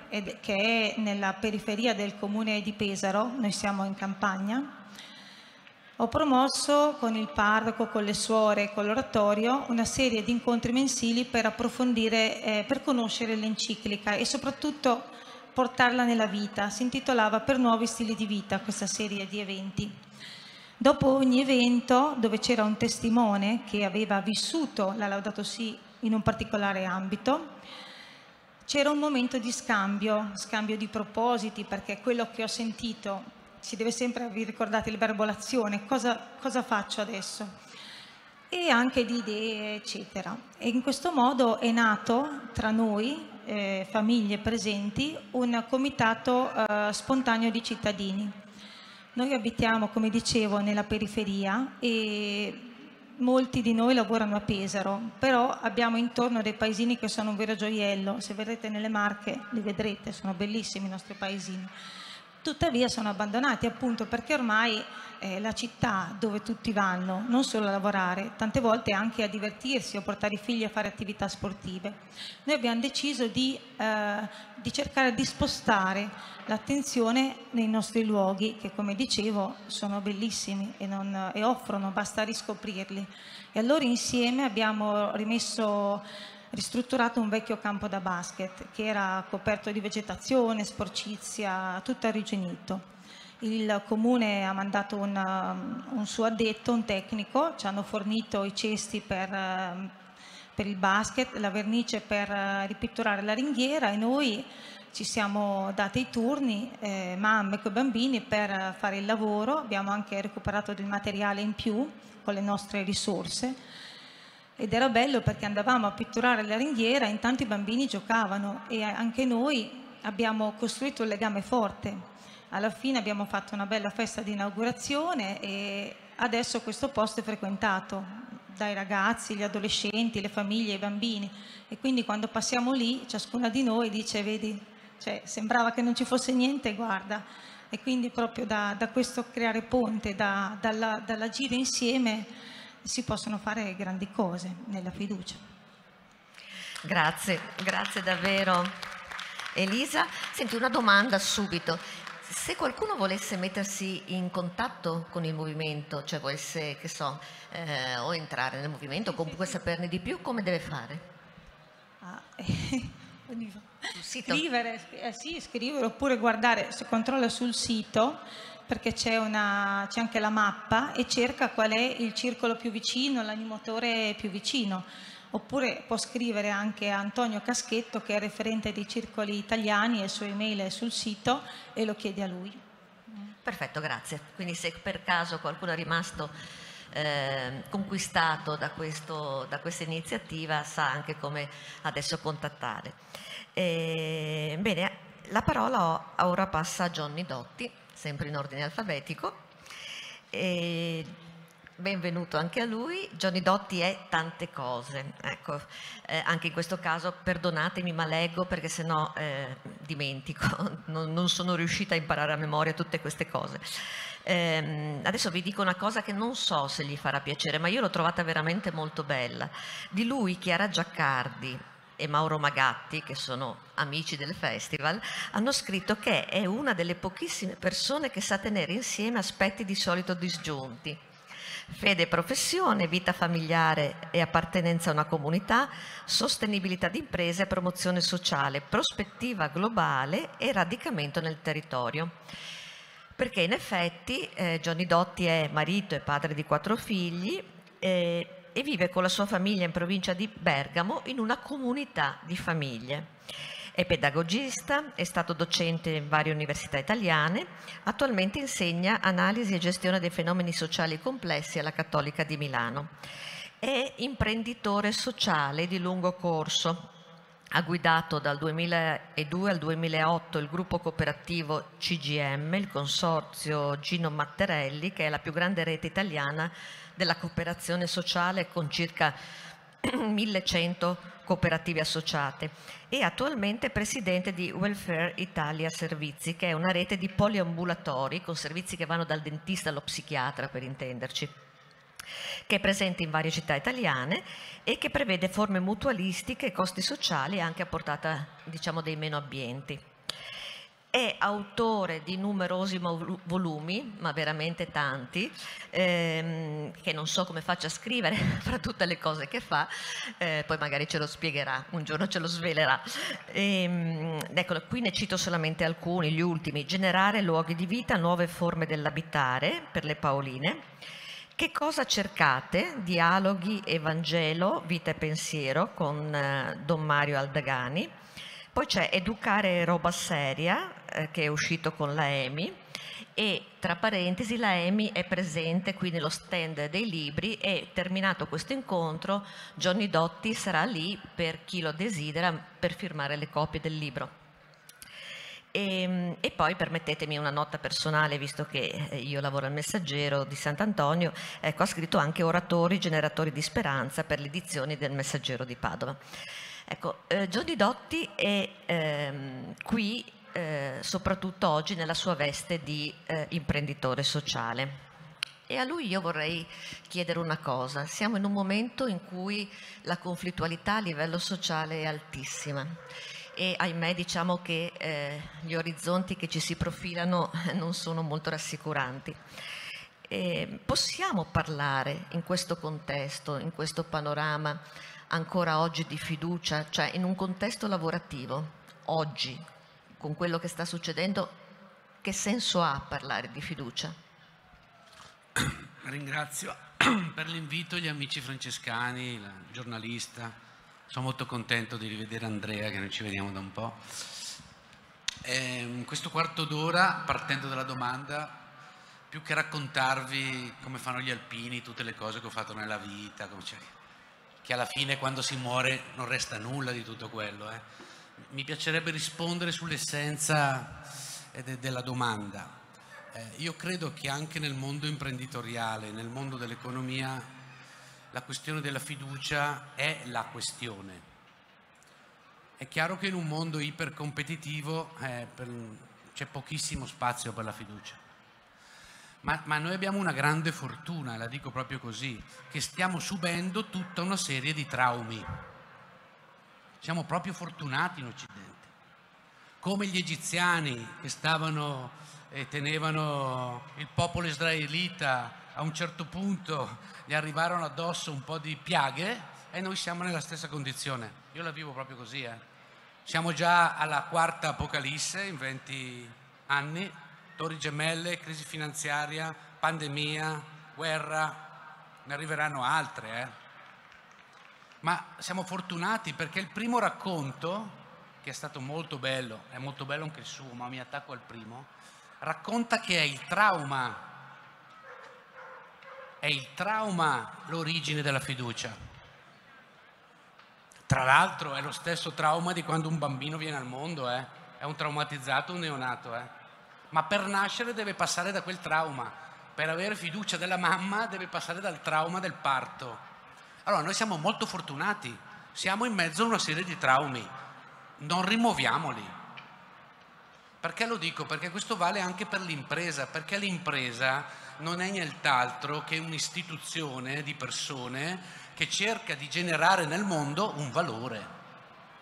che è nella periferia del comune di Pesaro, noi siamo in campagna, ho promosso con il parroco, con le suore e con l'oratorio una serie di incontri mensili per approfondire, eh, per conoscere l'enciclica e soprattutto portarla nella vita. Si intitolava Per nuovi stili di vita questa serie di eventi. Dopo ogni evento, dove c'era un testimone che aveva vissuto la Laudato Si in un particolare ambito, c'era un momento di scambio, scambio di propositi, perché quello che ho sentito, si deve sempre, vi ricordate il verbo l'azione, cosa, cosa faccio adesso? E anche di idee, eccetera. E in questo modo è nato tra noi, eh, famiglie presenti, un comitato eh, spontaneo di cittadini. Noi abitiamo, come dicevo, nella periferia e molti di noi lavorano a Pesaro, però abbiamo intorno dei paesini che sono un vero gioiello. Se vedrete nelle Marche li vedrete, sono bellissimi i nostri paesini. Tuttavia sono abbandonati, appunto perché ormai è la città dove tutti vanno, non solo a lavorare, tante volte anche a divertirsi o portare i figli a fare attività sportive. Noi abbiamo deciso di, eh, di cercare di spostare l'attenzione nei nostri luoghi, che come dicevo sono bellissimi e, non, e offrono, basta riscoprirli. E allora insieme abbiamo rimesso, ristrutturato un vecchio campo da basket che era coperto di vegetazione, sporcizia, tutto arrugginito. Il comune ha mandato un, un suo addetto, un tecnico, ci hanno fornito i cesti per, per il basket, la vernice per ripitturare la ringhiera e noi ci siamo dati i turni, eh, mamme con bambini, per fare il lavoro. Abbiamo anche recuperato del materiale in più con le nostre risorse ed era bello perché andavamo a pitturare la ringhiera e intanto i bambini giocavano e anche noi abbiamo costruito un legame forte. Alla fine abbiamo fatto una bella festa di inaugurazione e adesso questo posto è frequentato dai ragazzi, gli adolescenti, le famiglie, i bambini, e quindi quando passiamo lì ciascuna di noi dice: vedi, cioè, sembrava che non ci fosse niente, guarda. E quindi proprio da, da questo creare ponte, da, dalla, dall'agire insieme si possono fare grandi cose nella fiducia. Grazie, grazie davvero Elisa. Senti, una domanda subito. Se qualcuno volesse mettersi in contatto con il movimento, cioè volesse, che so, eh, o entrare nel movimento o comunque saperne di più, come deve fare? Ah, eh, sul sito? Scrivere, eh, sì, scrivere oppure guardare, se controlla sul sito, perché c'è anche la mappa e cerca qual è il circolo più vicino, l'animatore più vicino. Oppure può scrivere anche a Antonio Caschetto, che è referente dei circoli italiani, e il suo email è sul sito, e lo chiede a lui. Perfetto, grazie. Quindi se per caso qualcuno è rimasto eh, conquistato da, questo, da questa iniziativa, sa anche come adesso contattare. E, bene, la parola ora passa a Johnny Dotti, sempre in ordine alfabetico. E, benvenuto anche a lui. Johnny Dotti è tante cose, ecco, eh, anche in questo caso perdonatemi ma leggo perché sennò eh, dimentico, non, non sono riuscita a imparare a memoria tutte queste cose. Eh, adesso vi dico una cosa che non so se gli farà piacere, ma io l'ho trovata veramente molto bella. Di lui Chiara Giaccardi e Mauro Magatti, che sono amici del festival, hanno scritto che è una delle pochissime persone che sa tenere insieme aspetti di solito disgiunti: fede e professione, vita familiare e appartenenza a una comunità, sostenibilità di imprese e promozione sociale, prospettiva globale e radicamento nel territorio. Perché in effetti eh, Johnny Dotti è marito e padre di quattro figli eh, e vive con la sua famiglia in provincia di Bergamo in una comunità di famiglie. È pedagogista, è stato docente in varie università italiane, attualmente insegna analisi e gestione dei fenomeni sociali complessi alla Cattolica di Milano. È imprenditore sociale di lungo corso. Ha guidato dal duemiladue al duemilaotto il gruppo cooperativo C G M, il consorzio Gino Matterelli, che è la più grande rete italiana della cooperazione sociale con circa millecento cooperative associate, e attualmente è presidente di Welfare Italia Servizi, che è una rete di poliambulatori con servizi che vanno dal dentista allo psichiatra, per intenderci, che è presente in varie città italiane e che prevede forme mutualistiche e costi sociali anche a portata, diciamo, dei meno abbienti. È autore di numerosi volumi, ma veramente tanti, ehm, che non so come faccia a scrivere fra tutte le cose che fa, eh, poi magari ce lo spiegherà, un giorno ce lo svelerà. Ehm, ecco, qui ne cito solamente alcuni, gli ultimi: Generare luoghi di vita, nuove forme dell'abitare per le Paoline. Che cosa cercate? Dialoghi, Evangelo, vita e pensiero con eh, Don Mario Aldagani. Poi c'è Educare roba seria, eh, che è uscito con la EMI, e tra parentesi la EMI è presente qui nello stand dei libri, e terminato questo incontro Johnny Dotti sarà lì per chi lo desidera per firmare le copie del libro. E, e poi permettetemi una nota personale, visto che io lavoro al Messaggero di Sant'Antonio, ecco, ha scritto anche Oratori, generatori di speranza per le edizioni del Messaggero di Padova. Ecco, eh, Johnny Dotti è ehm, qui eh, soprattutto oggi nella sua veste di eh, imprenditore sociale, e a lui io vorrei chiedere una cosa. Siamo in un momento in cui la conflittualità a livello sociale è altissima e ahimè diciamo che eh, gli orizzonti che ci si profilano non sono molto rassicuranti. E possiamo parlare in questo contesto, in questo panorama ancora oggi di fiducia, cioè in un contesto lavorativo, oggi, con quello che sta succedendo, che senso ha parlare di fiducia? Ringrazio per l'invito gli amici francescani, la giornalista. Sono molto contento di rivedere Andrea, che non ci vediamo da un po'. E in questo quarto d'ora, partendo dalla domanda, più che raccontarvi come fanno gli alpini, tutte le cose che ho fatto nella vita, come cioè, che alla fine quando si muore non resta nulla di tutto quello. Eh. Mi piacerebbe rispondere sull'essenza de- della domanda. Eh, io credo che anche nel mondo imprenditoriale, nel mondo dell'economia, la questione della fiducia è la questione. È chiaro che in un mondo ipercompetitivo eh, per, c'è pochissimo spazio per la fiducia. Ma, ma noi abbiamo una grande fortuna, la dico proprio così, che stiamo subendo tutta una serie di traumi. Siamo proprio fortunati in Occidente. Come gli egiziani che stavano e tenevano il popolo israelita, a un certo punto gli arrivarono addosso un po' di piaghe e noi siamo nella stessa condizione. Io la vivo proprio così. Eh. Siamo già alla quarta apocalisse in venti anni. Torri gemelle, crisi finanziaria, pandemia, guerra, ne arriveranno altre. Eh? Ma siamo fortunati perché il primo racconto, che è stato molto bello, è molto bello anche il suo, ma mi attacco al primo, racconta che è il trauma, è il trauma l'origine della fiducia. Tra l'altro è lo stesso trauma di quando un bambino viene al mondo, eh? È un traumatizzato, un neonato, eh? Ma per nascere deve passare da quel trauma, per avere fiducia della mamma deve passare dal trauma del parto. Allora noi siamo molto fortunati, siamo in mezzo a una serie di traumi, non rimuoviamoli. Perché lo dico? Perché questo vale anche per l'impresa, perché l'impresa non è nient'altro che un'istituzione di persone che cerca di generare nel mondo un valore.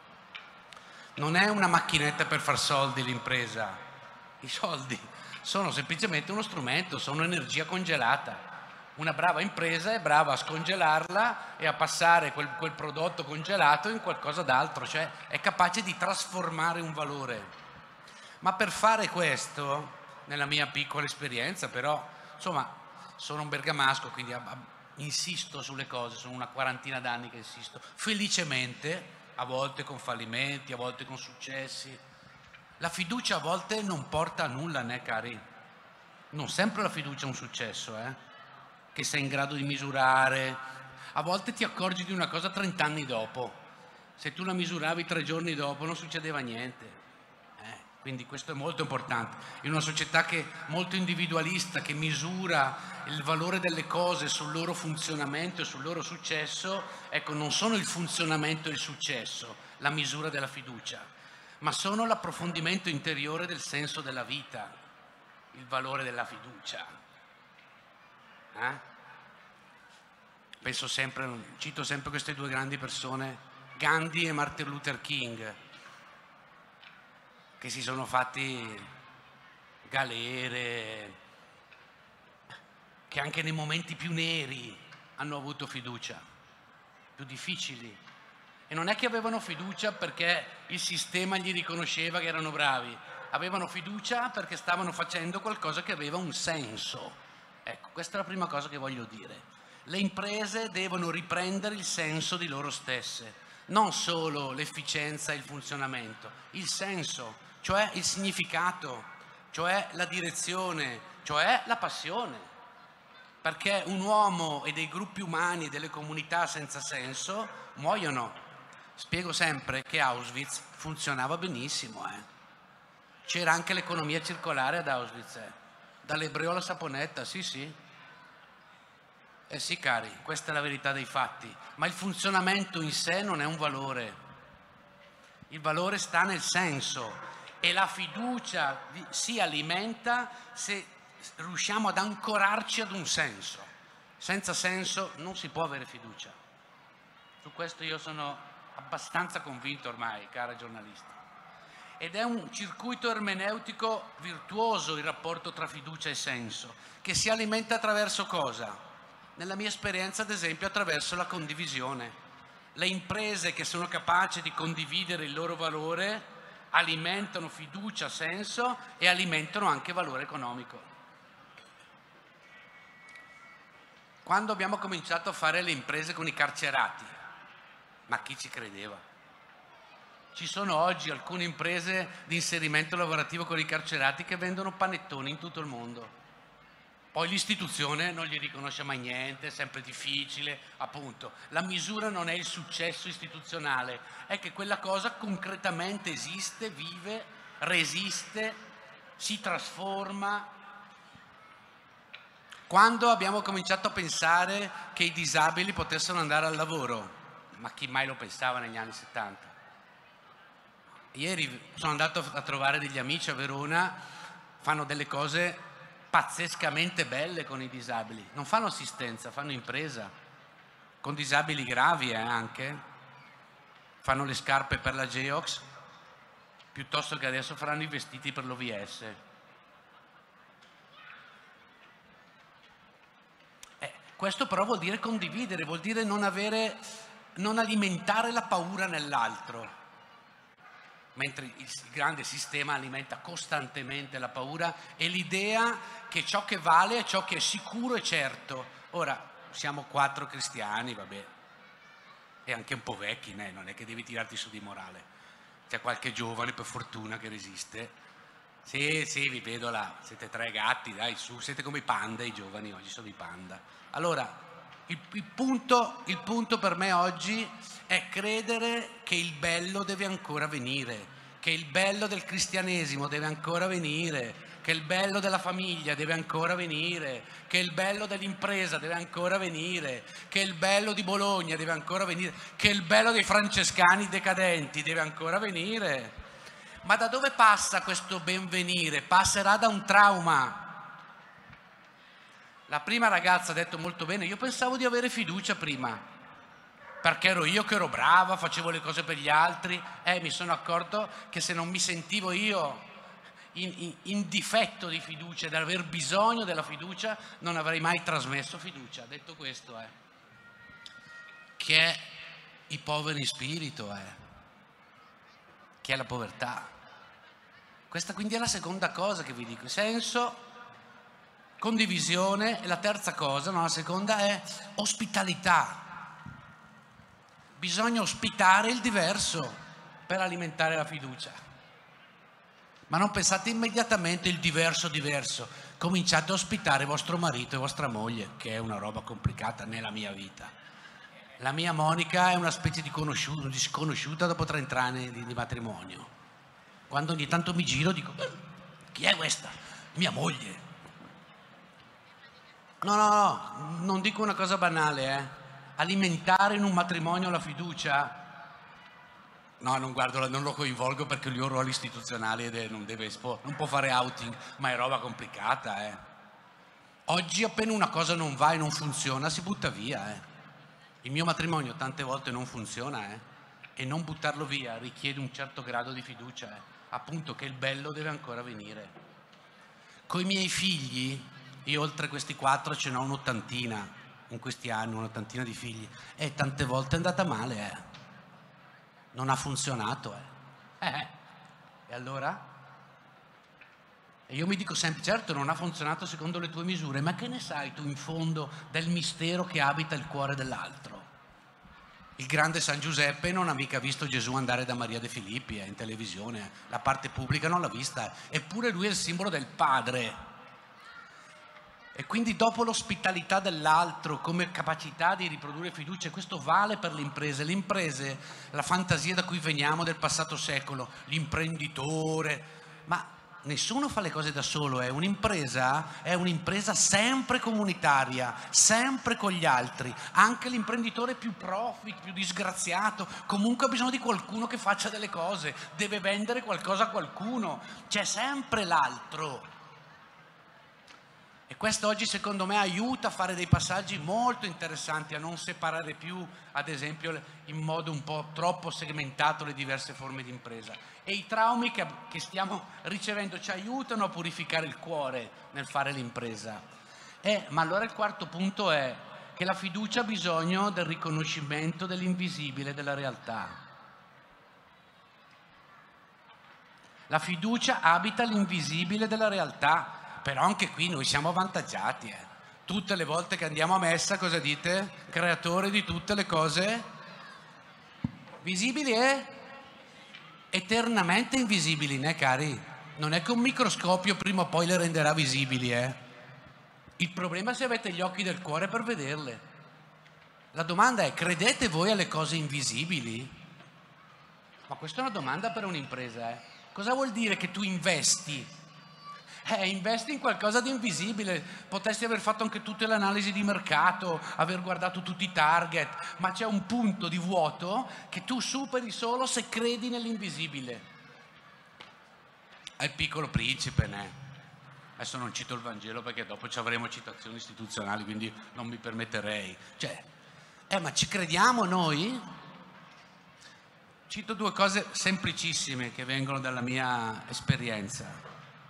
Non è una macchinetta per far soldi l'impresa. I soldi sono semplicemente uno strumento, sono energia congelata. Una brava impresa è brava a scongelarla e a passare quel, quel prodotto congelato in qualcosa d'altro, cioè è capace di trasformare un valore. Ma per fare questo, nella mia piccola esperienza, però, insomma, sono un bergamasco, quindi a, a, insisto sulle cose, sono una quarantina d'anni che insisto, felicemente, a volte con fallimenti, a volte con successi. La fiducia a volte non porta a nulla, né cari? Non sempre la fiducia è un successo, eh? Che sei in grado di misurare. A volte ti accorgi di una cosa trent'anni dopo. Se tu la misuravi tre giorni dopo non succedeva niente. Eh, quindi questo è molto importante. In una società che molto individualista, che misura il valore delle cose sul loro funzionamento e sul loro successo, ecco, non sono il funzionamento e il successo, la misura della fiducia, ma sono l'approfondimento interiore del senso della vita, il valore della fiducia. Eh? Penso sempre, cito sempre queste due grandi persone, Gandhi e Martin Luther King, che si sono fatti galere, che anche nei momenti più neri hanno avuto fiducia, più difficili. E non è che avevano fiducia perché il sistema gli riconosceva che erano bravi, avevano fiducia perché stavano facendo qualcosa che aveva un senso. Ecco, questa è la prima cosa che voglio dire. Le imprese devono riprendere il senso di loro stesse, non solo l'efficienza e il funzionamento, il senso, cioè il significato, cioè la direzione, cioè la passione. Perché un uomo e dei gruppi umani, delle comunità senza senso, muoiono. Spiego sempre che Auschwitz funzionava benissimo, eh. C'era anche l'economia circolare ad Auschwitz, eh. Dall'ebreo alla saponetta, sì sì. Eh sì cari, questa è la verità dei fatti. Ma il funzionamento in sé non è un valore. Il valore sta nel senso e la fiducia si alimenta se riusciamo ad ancorarci ad un senso. Senza senso non si può avere fiducia. Su questo io sono abbastanza convinto ormai, cara giornalista. Ed è un circuito ermeneutico virtuoso il rapporto tra fiducia e senso, che si alimenta attraverso cosa? Nella mia esperienza, ad esempio, attraverso la condivisione. Le imprese che sono capaci di condividere il loro valore alimentano fiducia, senso e alimentano anche valore economico. Quando abbiamo cominciato a fare le imprese con i carcerati, ma chi ci credeva? Ci sono oggi alcune imprese di inserimento lavorativo con i carcerati che vendono panettoni in tutto il mondo. Poi l'istituzione non gli riconosce mai niente, è sempre difficile, appunto. La misura non è il successo istituzionale, è che quella cosa concretamente esiste, vive, resiste, si trasforma. Quando abbiamo cominciato a pensare che i disabili potessero andare al lavoro, ma chi mai lo pensava negli anni settanta? Ieri sono andato a trovare degli amici a Verona, fanno delle cose pazzescamente belle con i disabili, non fanno assistenza, fanno impresa, con disabili gravi eh, anche, fanno le scarpe per la Geox, piuttosto che adesso faranno i vestiti per l'O V S. Eh, questo però vuol dire condividere, vuol dire non avere, non alimentare la paura nell'altro. Mentre il grande sistema alimenta costantemente la paura e l'idea che ciò che vale è ciò che è sicuro e certo. Ora, siamo quattro cristiani, vabbè, e anche un po' vecchi, né? Non è che devi tirarti su di morale. C'è qualche giovane, per fortuna, che resiste. Sì, sì, vi vedo là, siete tre gatti, dai, su, siete come i panda, i giovani oggi sono i panda. Allora, il, il, punto, il punto per me oggi è credere che il bello deve ancora venire, che il bello del cristianesimo deve ancora venire, che il bello della famiglia deve ancora venire, che il bello dell'impresa deve ancora venire, che il bello di Bologna deve ancora venire, che il bello dei francescani decadenti deve ancora venire. Ma da dove passa questo benvenire? Passerà da un trauma. La prima ragazza ha detto molto bene, io pensavo di avere fiducia prima. perché ero io che ero brava, facevo le cose per gli altri, e mi sono accorto che se non mi sentivo io in, in, in difetto di fiducia, di aver bisogno della fiducia, non avrei mai trasmesso fiducia. Detto questo, è che è i poveri in spirito, è che è la povertà. Questa quindi è la seconda cosa che vi dico, senso, condivisione, e la terza cosa, no, la seconda è ospitalità. Bisogna ospitare il diverso per alimentare la fiducia. Ma non pensate immediatamente il diverso diverso, cominciate a ospitare vostro marito e vostra moglie, che è una roba complicata nella mia vita. La mia Monica è una specie di, conosciuta, di sconosciuta dopo trenta anni di, di matrimonio. Quando ogni tanto mi giro dico, chi è questa? Mia moglie. No, no, no, non dico una cosa banale, eh. Alimentare in un matrimonio la fiducia, no, non guardo, non lo coinvolgo perché lui ha ruoli istituzionali ed è, non, deve, non può fare outing, ma è roba complicata, eh. Oggi appena una cosa non va e non funziona si butta via, eh. Il mio matrimonio tante volte non funziona, eh. E non buttarlo via richiede un certo grado di fiducia, eh. Appunto che il bello deve ancora venire. Coi miei figli, io oltre questi quattro ce n'ho un'ottantina in questi anni, un'ottantina di figli, e tante volte è andata male, eh. Non ha funzionato, eh. eh. E allora? E io mi dico sempre, certo non ha funzionato secondo le tue misure, ma che ne sai tu in fondo del mistero che abita il cuore dell'altro? Il grande San Giuseppe non ha mica visto Gesù andare da Maria De Filippi eh, in televisione, la parte pubblica non l'ha vista, eppure lui è il simbolo del padre. E quindi dopo l'ospitalità dell'altro come capacità di riprodurre fiducia, questo vale per le imprese. Le imprese, la fantasia da cui veniamo del passato secolo, l'imprenditore, ma nessuno fa le cose da solo, è un'impresa, è un'impresa sempre comunitaria, sempre con gli altri. Anche l'imprenditore più profit, più disgraziato, comunque ha bisogno di qualcuno che faccia delle cose, deve vendere qualcosa a qualcuno, c'è sempre l'altro. E questo oggi secondo me aiuta a fare dei passaggi molto interessanti, a non separare più, ad esempio, in modo un po' troppo segmentato le diverse forme di impresa. E i traumi che, che stiamo ricevendo ci aiutano a purificare il cuore nel fare l'impresa. Eh, ma allora il quarto punto è che la fiducia ha bisogno del riconoscimento dell'invisibile della realtà. La fiducia abita l'invisibile della realtà. Però anche qui noi siamo avvantaggiati, eh. Tutte le volte che andiamo a messa, cosa dite? Creatore di tutte le cose visibili e eternamente invisibili, né cari? Non è che un microscopio prima o poi le renderà visibili, eh. Il problema è se avete gli occhi del cuore per vederle. La domanda è, credete voi alle cose invisibili? Ma questa è una domanda per un'impresa, eh. Cosa vuol dire che tu investi? Eh, investi in qualcosa di invisibile, potresti aver fatto anche tutte le analisi di mercato, aver guardato tutti i target, ma c'è un punto di vuoto che tu superi solo se credi nell'invisibile. È il Piccolo Principe, ne? Adesso non cito il Vangelo perché dopo ci avremo citazioni istituzionali, quindi non mi permetterei. Cioè, eh, ma ci crediamo noi? Cito due cose semplicissime che vengono dalla mia esperienza.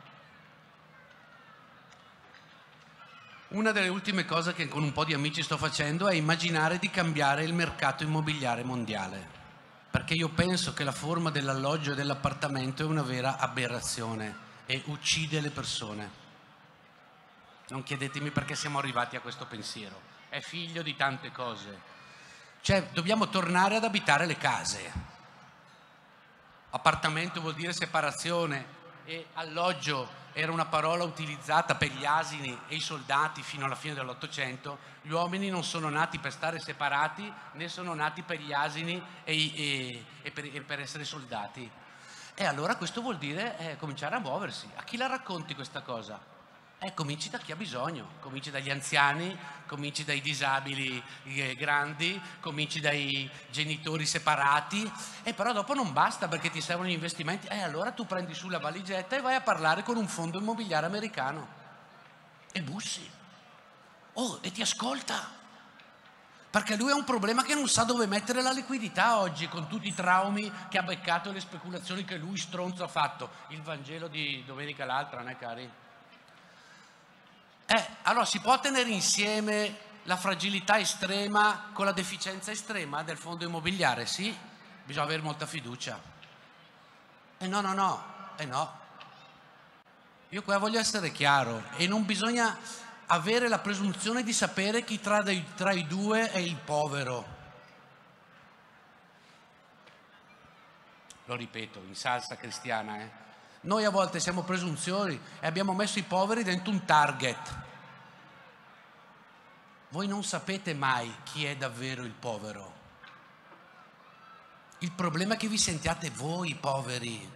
Una delle ultime cose che con un po' di amici sto facendo è immaginare di cambiare il mercato immobiliare mondiale, perché io penso che la forma dell'alloggio e dell'appartamento è una vera aberrazione e uccide le persone. Non chiedetemi perché siamo arrivati a questo pensiero, è figlio di tante cose. Cioè, dobbiamo tornare ad abitare le case. Appartamento vuol dire separazione e alloggio era una parola utilizzata per gli asini e i soldati fino alla fine dell'Ottocento. Gli uomini non sono nati per stare separati, né sono nati per gli asini e, e, e, per, e per essere soldati. E allora questo vuol dire eh, cominciare a muoversi. A chi la racconti questa cosa? Eh, cominci da chi ha bisogno, cominci dagli anziani, cominci dai disabili eh, grandi, cominci dai genitori separati, e però dopo non basta perché ti servono gli investimenti. E eh, allora tu prendi su la valigetta e vai a parlare con un fondo immobiliare americano e bussi. Oh, e ti ascolta, perché lui ha un problema che non sa dove mettere la liquidità oggi, con tutti i traumi che ha beccato e le speculazioni che lui stronzo ha fatto. Il Vangelo di domenica l'altra, né cari? Eh, allora si può tenere insieme la fragilità estrema con la deficienza estrema del fondo immobiliare? Sì, bisogna avere molta fiducia. E eh no, no, no, e eh no. Io qua voglio essere chiaro, e non bisogna avere la presunzione di sapere chi tra, dei, tra i due è il povero. Lo ripeto, in salsa cristiana, eh. Noi a volte siamo presunziosi e abbiamo messo i poveri dentro un target. Voi non sapete mai chi è davvero il povero. Il problema è che vi sentiate voi poveri,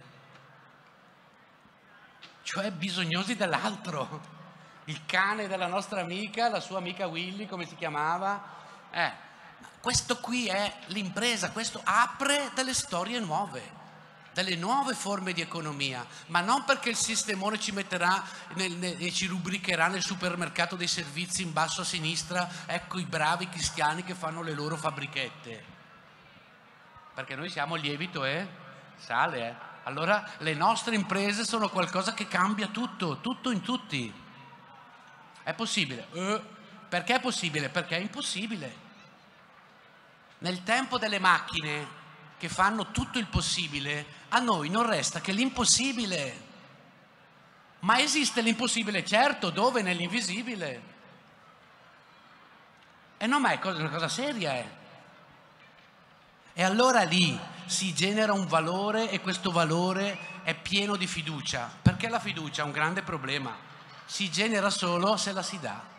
cioè bisognosi dell'altro. Il cane della nostra amica, la sua amica Willy, come si chiamava? Eh, questo qui è l'impresa, questo apre delle storie nuove, delle nuove forme di economia, ma non perché il sistemone ci metterà nel, nel, e ci rubricherà nel supermercato dei servizi in basso a sinistra, ecco i bravi cristiani che fanno le loro fabbrichette, perché noi siamo lievito e sale, eh? Allora le nostre imprese sono qualcosa che cambia tutto, tutto in tutti. È possibile? Eh, perché è possibile? Perché è impossibile. Nel tempo delle macchine che fanno tutto il possibile, a noi non resta che l'impossibile. Ma esiste l'impossibile, certo, dove? Nell'invisibile. E non, ma è una cosa seria, eh. E allora lì si genera un valore, e questo valore è pieno di fiducia, perché la fiducia è un grande problema, si genera solo se la si dà.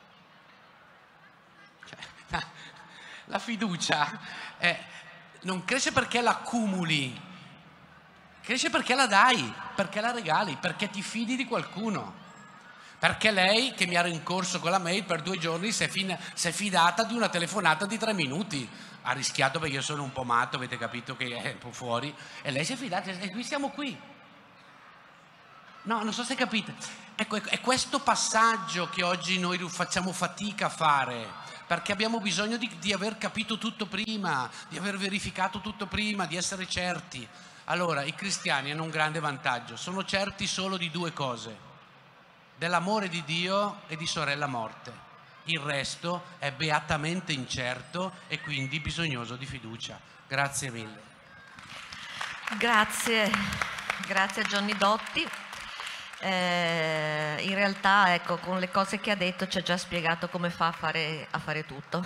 Cioè, la fiducia è, non cresce perché la accumuli, cresce perché la dai, perché la regali, perché ti fidi di qualcuno. Perché lei, che mi ha rincorso con la mail per due giorni, si è, fin- si è fidata di una telefonata di tre minuti. Ha rischiato perché io sono un po' matto, avete capito che è un po' fuori. E lei si è fidata, e qui siamo qui. No, non so se capite. Ecco, è questo passaggio che oggi noi facciamo fatica a fare, perché abbiamo bisogno di, di aver capito tutto prima, di aver verificato tutto prima, di essere certi. Allora, i cristiani hanno un grande vantaggio, sono certi solo di due cose: dell'amore di Dio e di sorella morte. Il resto è beatamente incerto e quindi bisognoso di fiducia. Grazie mille. Grazie, grazie a Johnny Dotti. Eh, in realtà, ecco, con le cose che ha detto ci ha già spiegato come fa a fare, a fare tutto.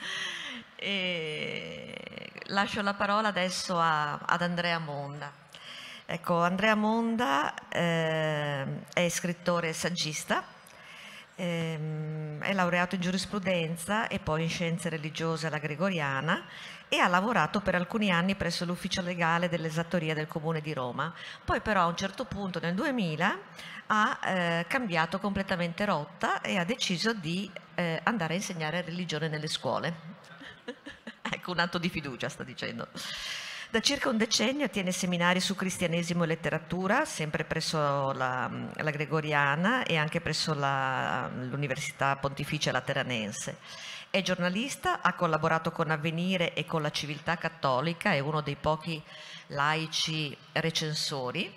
E lascio la parola adesso a, ad Andrea Monda. Ecco, Andrea Monda eh, è scrittore e saggista, eh, è laureato in giurisprudenza e poi in scienze religiose alla Gregoriana e ha lavorato per alcuni anni presso l'ufficio legale dell'esattoria del Comune di Roma. Poi però a un certo punto nel duemila ha eh, cambiato completamente rotta e ha deciso di eh, andare a insegnare religione nelle scuole. Ecco, un atto di fiducia, sta dicendo. Da circa un decennio tiene seminari su cristianesimo e letteratura, sempre presso la, la Gregoriana e anche presso la, l'Università Pontificia Lateranense. È giornalista, ha collaborato con Avvenire e con la Civiltà Cattolica, è uno dei pochi laici recensori.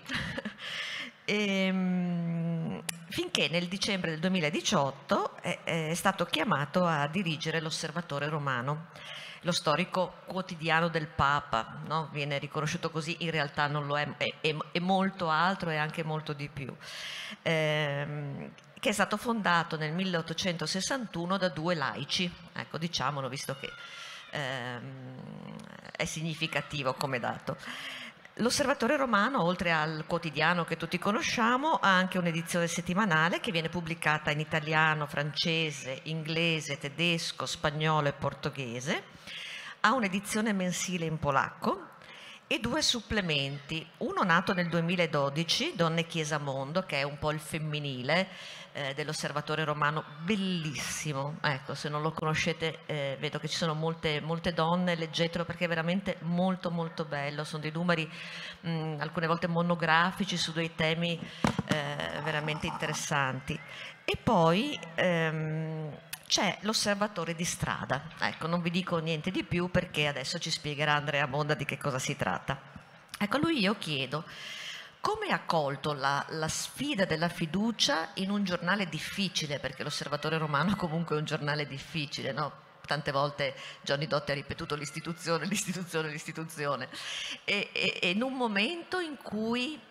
E, finché nel dicembre del duemiladiciotto è, è stato chiamato a dirigere l'Osservatore Romano, lo storico quotidiano del Papa, no? Viene riconosciuto così, in realtà non lo è, è, è, è molto altro e anche molto di più, ehm, che è stato fondato nel milleottocentosessantuno da due laici, ecco, diciamolo, visto che ehm, è significativo come dato. L'Osservatore Romano, oltre al quotidiano che tutti conosciamo, ha anche un'edizione settimanale che viene pubblicata in italiano, francese, inglese, tedesco, spagnolo e portoghese. Ha un'edizione mensile in polacco e due supplementi, uno nato nel duemiladodici, Donne, Chiesa, Mondo, che è un po' il femminile eh, dell'Osservatore Romano, bellissimo, ecco, se non lo conoscete eh, vedo che ci sono molte, molte donne, leggetelo perché è veramente molto molto bello, sono dei numeri mh, alcune volte monografici su dei temi eh, veramente interessanti. E poi ehm, c'è l'osservatore di strada. Ecco, non vi dico niente di più perché adesso ci spiegherà Andrea Monda di che cosa si tratta. Ecco, a lui io chiedo come ha colto la, la sfida della fiducia in un giornale difficile, perché l'Osservatore Romano comunque è un giornale difficile, no? Tante volte Johnny Dotti ha ripetuto l'istituzione, l'istituzione, l'istituzione, e, e, e in un momento in cui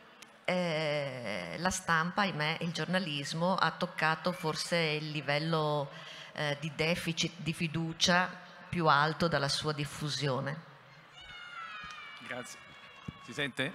eh, la stampa, ahimè, il giornalismo ha toccato forse il livello eh, di deficit di fiducia più alto dalla sua diffusione. Grazie. Si sente?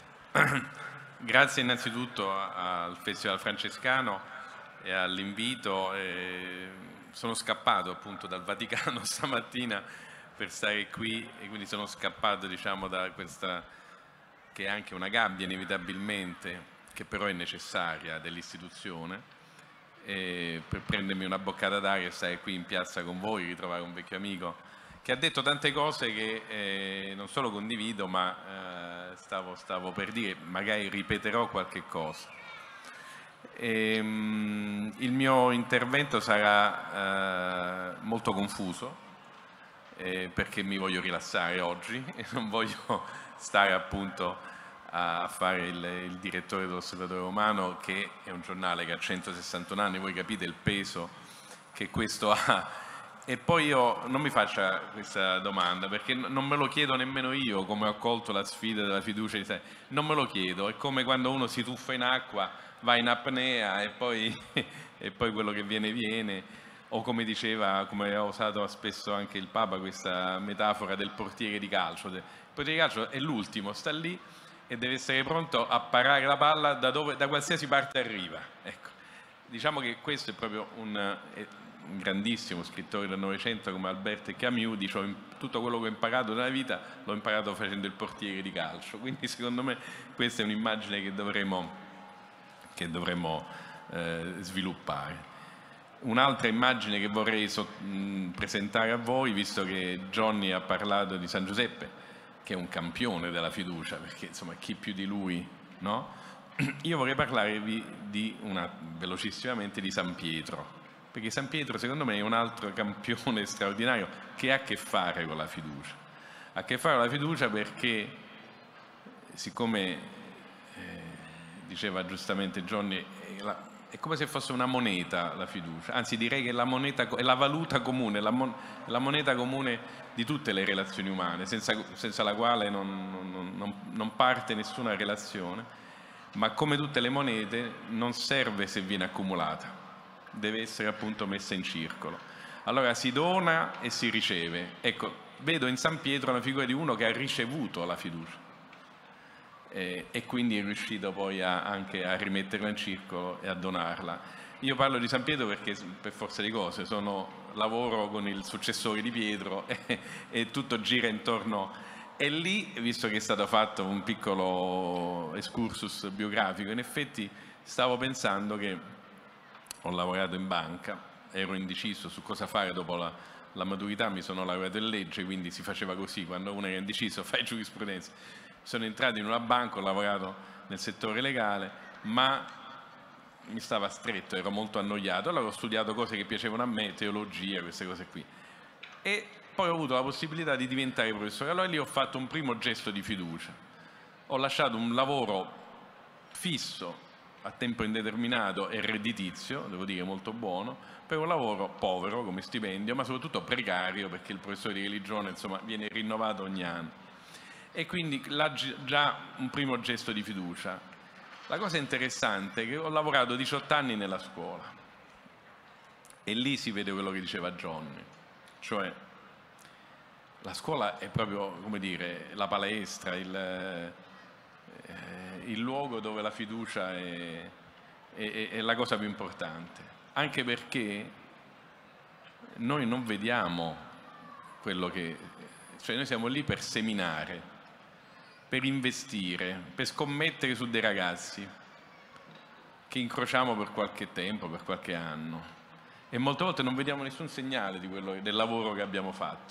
Grazie innanzitutto al Festival Francescano e all'invito. Sono scappato appunto dal Vaticano stamattina per stare qui e quindi sono scappato, diciamo, da questa che è anche una gabbia inevitabilmente, che però è necessaria, dell'istituzione, per prendermi una boccata d'aria e stare qui in piazza con voi, ritrovare un vecchio amico che ha detto tante cose che eh, non solo condivido, ma eh, stavo, stavo per dire, magari ripeterò qualche cosa. E, um, il mio intervento sarà uh, molto confuso eh, perché mi voglio rilassare oggi e non voglio stare appunto a fare il, il direttore dell'Osservatore Romano, che è un giornale che ha centosessantuno anni, voi capite il peso che questo ha. E poi io non mi faccia questa domanda perché non me lo chiedo nemmeno io come ho colto la sfida della fiducia, non me lo chiedo, è come quando uno si tuffa in acqua, va in apnea e poi, e poi quello che viene viene, o come diceva, come ha usato spesso anche il Papa, questa metafora del portiere di calcio. Il portiere di calcio è l'ultimo, sta lì e deve essere pronto a parare la palla da, dove, da qualsiasi parte arriva. Ecco. Diciamo che questo è proprio un, un grandissimo scrittore del Novecento come Albert Camus, dice, tutto quello che ho imparato nella vita l'ho imparato facendo il portiere di calcio, quindi secondo me questa è un'immagine che dovremo che dovremmo eh, sviluppare. Un'altra immagine che vorrei so, mh, presentare a voi, visto che Johnny ha parlato di San Giuseppe, che è un campione della fiducia, perché insomma chi più di lui, no? Io vorrei parlarvi di una, velocissimamente di San Pietro, perché San Pietro secondo me è un altro campione straordinario che ha a che fare con la fiducia. Ha a che fare con la fiducia perché, siccome diceva giustamente Johnny, è, la, è come se fosse una moneta la fiducia, anzi direi che è la, moneta, è la valuta comune, la, mon, la moneta comune di tutte le relazioni umane, senza, senza la quale non, non, non, non parte nessuna relazione, ma come tutte le monete non serve se viene accumulata, deve essere appunto messa in circolo. Allora si dona e si riceve. Ecco, vedo in San Pietro una figura di uno che ha ricevuto la fiducia. Eh, e quindi è riuscito poi a, anche a rimetterla in circolo e a donarla. Io parlo di San Pietro perché per forza di cose sono, lavoro con il successore di Pietro e, e tutto gira intorno, e lì, visto che è stato fatto un piccolo excursus biografico, in effetti stavo pensando che ho lavorato in banca, ero indeciso su cosa fare dopo la, la maturità, mi sono laureato in legge, quindi si faceva così, quando uno era indeciso fai giurisprudenza. Sono entrato in una banca, ho lavorato nel settore legale, ma mi stava stretto, ero molto annoiato, allora ho studiato cose che piacevano a me, teologia, queste cose qui. E poi ho avuto la possibilità di diventare professore, allora lì ho fatto un primo gesto di fiducia. Ho lasciato un lavoro fisso, a tempo indeterminato e redditizio, devo dire molto buono, per un lavoro povero come stipendio, ma soprattutto precario, perché il professore di religione, insomma, viene rinnovato ogni anno. E quindi là già un primo gesto di fiducia. La cosa interessante è che ho lavorato diciotto anni nella scuola e lì si vede quello che diceva Johnny, cioè la scuola è proprio, come dire, la palestra, il, eh, il luogo dove la fiducia è, è, è la cosa più importante, anche perché noi non vediamo quello che, cioè noi siamo lì per seminare, per investire, per scommettere su dei ragazzi che incrociamo per qualche tempo, per qualche anno, e molte volte non vediamo nessun segnale di quello, del lavoro che abbiamo fatto.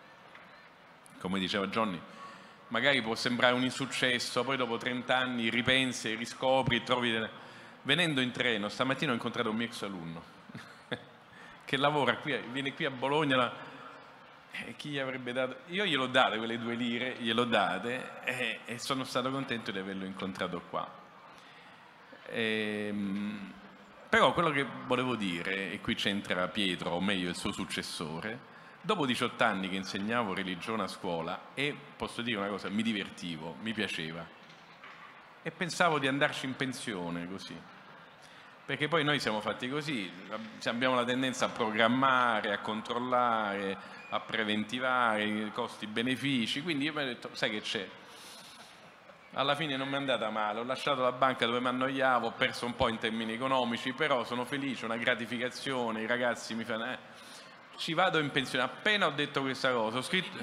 Come diceva Johnny, magari può sembrare un insuccesso, poi dopo trenta anni ripensi, riscopri, trovi... Venendo in treno, stamattina ho incontrato un mio ex alunno che lavora qui, viene qui a Bologna, la, eh, chi gli avrebbe dato? Io gliel'ho date quelle due lire, gliel'ho date eh, e sono stato contento di averlo incontrato qua. Ehm, però quello che volevo dire, e qui c'entra Pietro, o meglio il suo successore, dopo diciotto anni che insegnavo religione a scuola, e posso dire una cosa, mi divertivo, mi piaceva, e pensavo di andarci in pensione così, perché poi noi siamo fatti così, abbiamo la tendenza a programmare, a controllare, a preventivare i costi-benefici, quindi io mi ho detto, sai che c'è? Alla fine non mi è andata male, ho lasciato la banca dove mi annoiavo, ho perso un po' in termini economici, però sono felice, una gratificazione, i ragazzi mi fanno... Eh, ci vado in pensione. Appena ho detto questa cosa, ho scritto...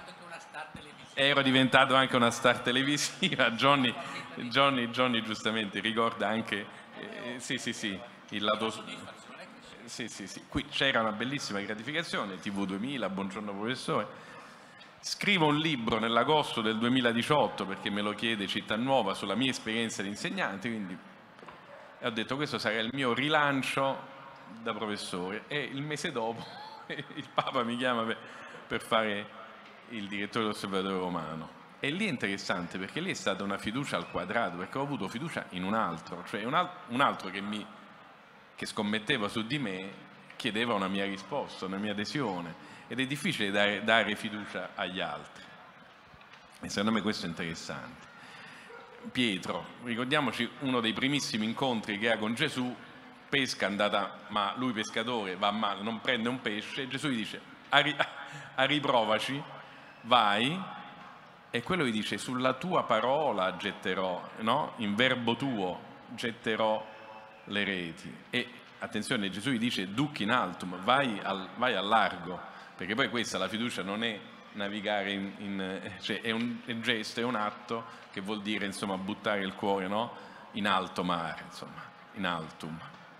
Ero diventato anche una star televisiva, Johnny, Johnny, Johnny giustamente ricorda anche... Eh, sì, sì, sì, il lato... Sì, sì, sì. Qui c'era una bellissima gratificazione, T V duemila, buongiorno professore. Scrivo un libro nell'agosto del duemiladiciotto perché me lo chiede Città Nuova sulla mia esperienza di insegnante, quindi ho detto questo sarà il mio rilancio da professore, e il mese dopo il Papa mi chiama per, per fare il direttore dell'Osservatorio Romano. E lì è interessante perché lì è stata una fiducia al quadrato, perché ho avuto fiducia in un altro, cioè un, al un altro che, mi, che scommetteva su di me chiedeva una mia risposta, una mia adesione. Ed è difficile dare, dare fiducia agli altri, e secondo me questo è interessante. Pietro, ricordiamoci uno dei primissimi incontri che ha con Gesù, pesca, andata, ma lui pescatore va male, non prende un pesce, e Gesù gli dice a, ri, a riprovaci, vai, e quello gli dice sulla tua parola getterò, no? In verbo tuo getterò le reti. E attenzione, Gesù gli dice duc in altum, vai al, vai al largo, perché poi questa, la fiducia, non è navigare in, in cioè è un, un gesto, è un atto che vuol dire, insomma, buttare il cuore, no? In alto mare, insomma, in altum.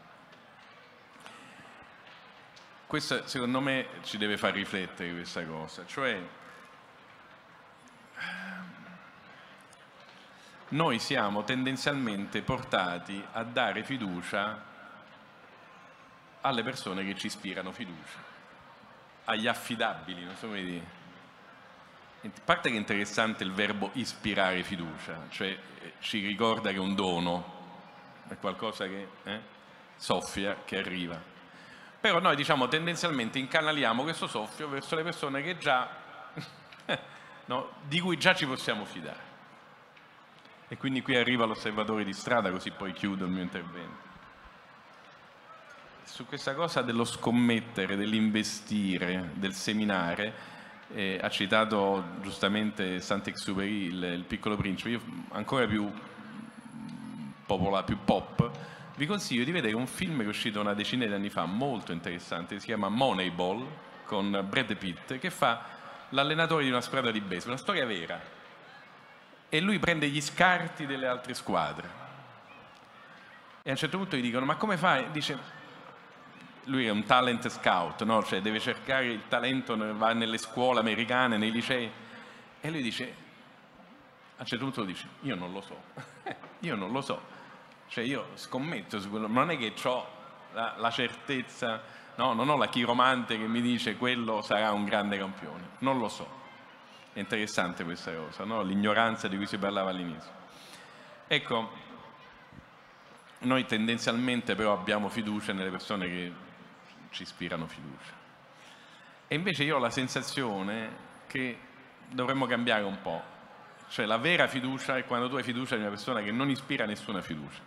Questo secondo me ci deve far riflettere questa cosa, cioè noi siamo tendenzialmente portati a dare fiducia alle persone che ci ispirano fiducia, agli affidabili, non so come dire. A parte che è interessante il verbo ispirare fiducia, cioè ci ricorda che è un dono, è qualcosa che eh, soffia, che arriva. Però noi, diciamo, tendenzialmente incanaliamo questo soffio verso le persone che già, no, di cui già ci possiamo fidare. E quindi qui arriva l'osservatore di strada, così poi chiudo il mio intervento. Su questa cosa dello scommettere, dell'investire, del seminare, eh, ha citato giustamente Saint-Exupéry, il, il Piccolo Principe. Io, ancora più popolare, più pop, vi consiglio di vedere un film che è uscito una decina di anni fa, molto interessante, che si chiama Moneyball, con Brad Pitt, che fa l'allenatore di una squadra di baseball, una storia vera, e lui prende gli scarti delle altre squadre, e a un certo punto gli dicono: ma come fai? Dice, lui è un talent scout, no? Cioè deve cercare il talento, va nelle scuole americane, nei licei, e lui dice, a un certo punto dice, io non lo so, io non lo so, cioè io scommetto su quello, non è che ho la, la certezza, no? Non ho la chiromante che mi dice quello sarà un grande campione, non lo so. È interessante questa cosa, no? L'ignoranza di cui si parlava all'inizio. Ecco, noi tendenzialmente però abbiamo fiducia nelle persone che ci ispirano fiducia, e invece io ho la sensazione che dovremmo cambiare un po', cioè la vera fiducia è quando tu hai fiducia in una persona che non ispira nessuna fiducia,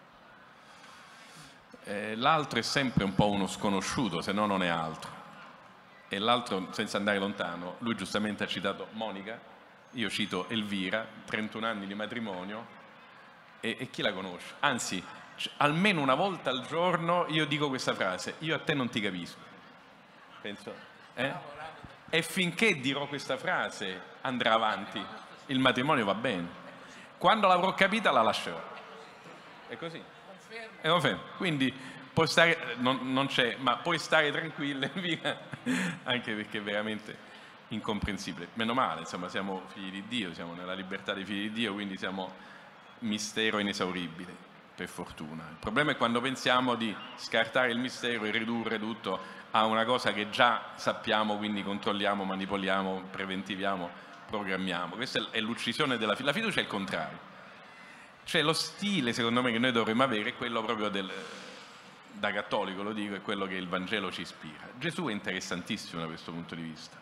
eh, l'altro è sempre un po' uno sconosciuto, se no non è altro, e l'altro, senza andare lontano, lui giustamente ha citato Monica, io cito Elvira, trentuno anni di matrimonio, e, e chi la conosce? Anzi, almeno una volta al giorno io dico questa frase: io a te non ti capisco. Penso, eh? E finché dirò questa frase andrà avanti, il matrimonio va bene. Quando l'avrò capita la lascerò. È così. È confermo. Quindi puoi stare, non, non c'è, ma puoi stare tranquille, via, anche perché è veramente incomprensibile. Meno male, insomma, siamo figli di Dio, siamo nella libertà dei figli di Dio, quindi siamo mistero inesauribile. per fortuna. Il problema è quando pensiamo di scartare il mistero e ridurre tutto a una cosa che già sappiamo, quindi controlliamo, manipoliamo, preventiviamo, programmiamo. Questa è l'uccisione della fiducia. La fiducia è il contrario. Cioè lo stile, secondo me, che noi dovremmo avere è quello proprio del, da cattolico lo dico, è quello che il Vangelo ci ispira. Gesù è interessantissimo da questo punto di vista.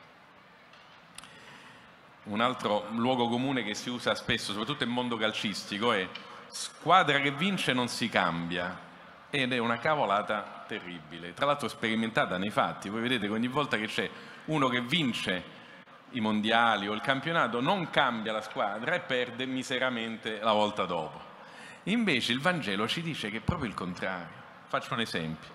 Un altro luogo comune che si usa spesso, soprattutto nel mondo calcistico, è squadra che vince non si cambia, ed è una cavolata terribile, tra l'altro sperimentata nei fatti. Voi vedete che ogni volta che c'è uno che vince i mondiali o il campionato non cambia la squadra e perde miseramente la volta dopo. Invece il Vangelo ci dice che è proprio il contrario. Faccio un esempio.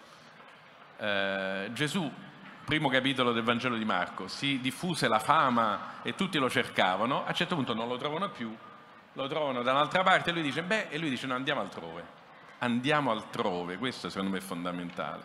Eh, Gesù, primo capitolo del Vangelo di Marco, si diffuse la fama e tutti lo cercavano, a un certo punto non lo trovano più, lo trovano da un'altra parte e lui dice beh, e lui dice no, andiamo altrove, andiamo altrove, questo secondo me è fondamentale.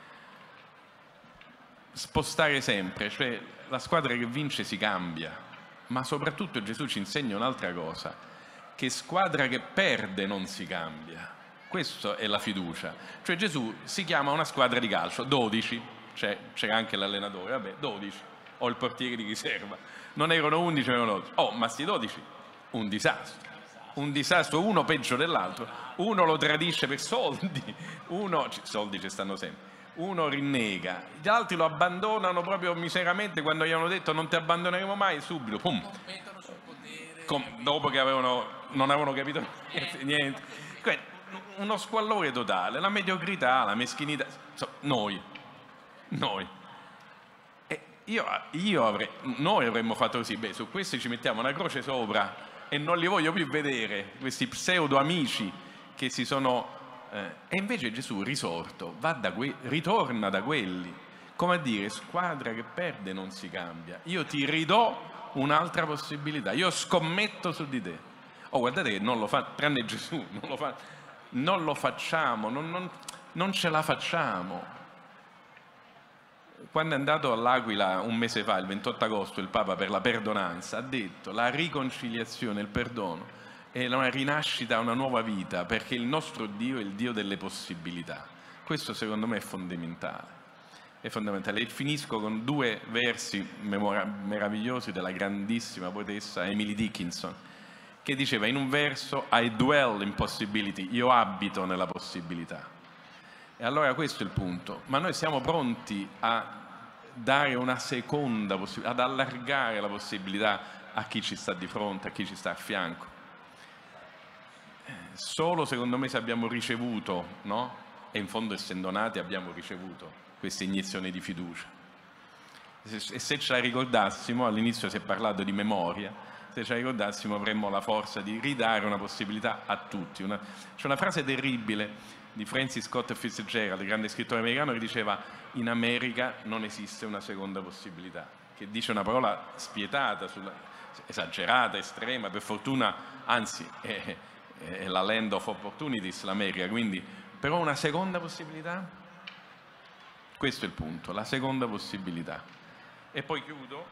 Spostare sempre, cioè la squadra che vince si cambia, ma soprattutto Gesù ci insegna un'altra cosa, che squadra che perde non si cambia, questa è la fiducia. Cioè Gesù si chiama una squadra di calcio, dodici, c'era anche l'allenatore, vabbè, dodici, o il portiere di riserva, non erano undici, erano dodici. Oh, ma sti dodici, un disastro, un disastro, uno peggio dell'altro, uno lo tradisce per soldi, uno, soldi ci stanno sempre, uno rinnega, gli altri lo abbandonano proprio miseramente quando gli hanno detto non ti abbandoneremo mai, subito, pum, Com, dopo che avevano, non avevano capito niente, niente. Uno squallore totale, la mediocrità, la meschinità, noi, noi. E io, io avrei, noi avremmo fatto così, beh, su questi ci mettiamo una croce sopra e non li voglio più vedere, questi pseudo amici che si sono... Eh, e invece Gesù, risorto, va da que- ritorna da quelli, come a dire, squadra che perde non si cambia, io ti ridò un'altra possibilità, io scommetto su di te. Oh, guardate che non lo fa, tranne Gesù, non lo fa, non lo facciamo, non, non, non ce la facciamo. Quando è andato all'Aquila un mese fa, il ventotto agosto, il Papa per la perdonanza ha detto la riconciliazione, il perdono è una rinascita, una nuova vita, perché il nostro Dio è il Dio delle possibilità. Questo secondo me è fondamentale. È fondamentale. E finisco con due versi meravigliosi della grandissima poetessa Emily Dickinson, che diceva in un verso I dwell in possibility, io abito nella possibilità. E allora questo è il punto, ma noi siamo pronti a dare una seconda possibilità, ad allargare la possibilità a chi ci sta di fronte, a chi ci sta a fianco. Solo secondo me se abbiamo ricevuto, no? E in fondo essendo nati abbiamo ricevuto questa iniezione di fiducia. E se ce la ricordassimo, all'inizio si è parlato di memoria, se ce la ricordassimo avremmo la forza di ridare una possibilità a tutti. Una, c'è una frase terribile di Francis Scott Fitzgerald, il grande scrittore americano, che diceva in America non esiste una seconda possibilità, che dice una parola spietata, sulla, esagerata, estrema, per fortuna, anzi è, è la land of opportunities l'America, quindi però una seconda possibilità, questo è il punto, la seconda possibilità. E poi chiudo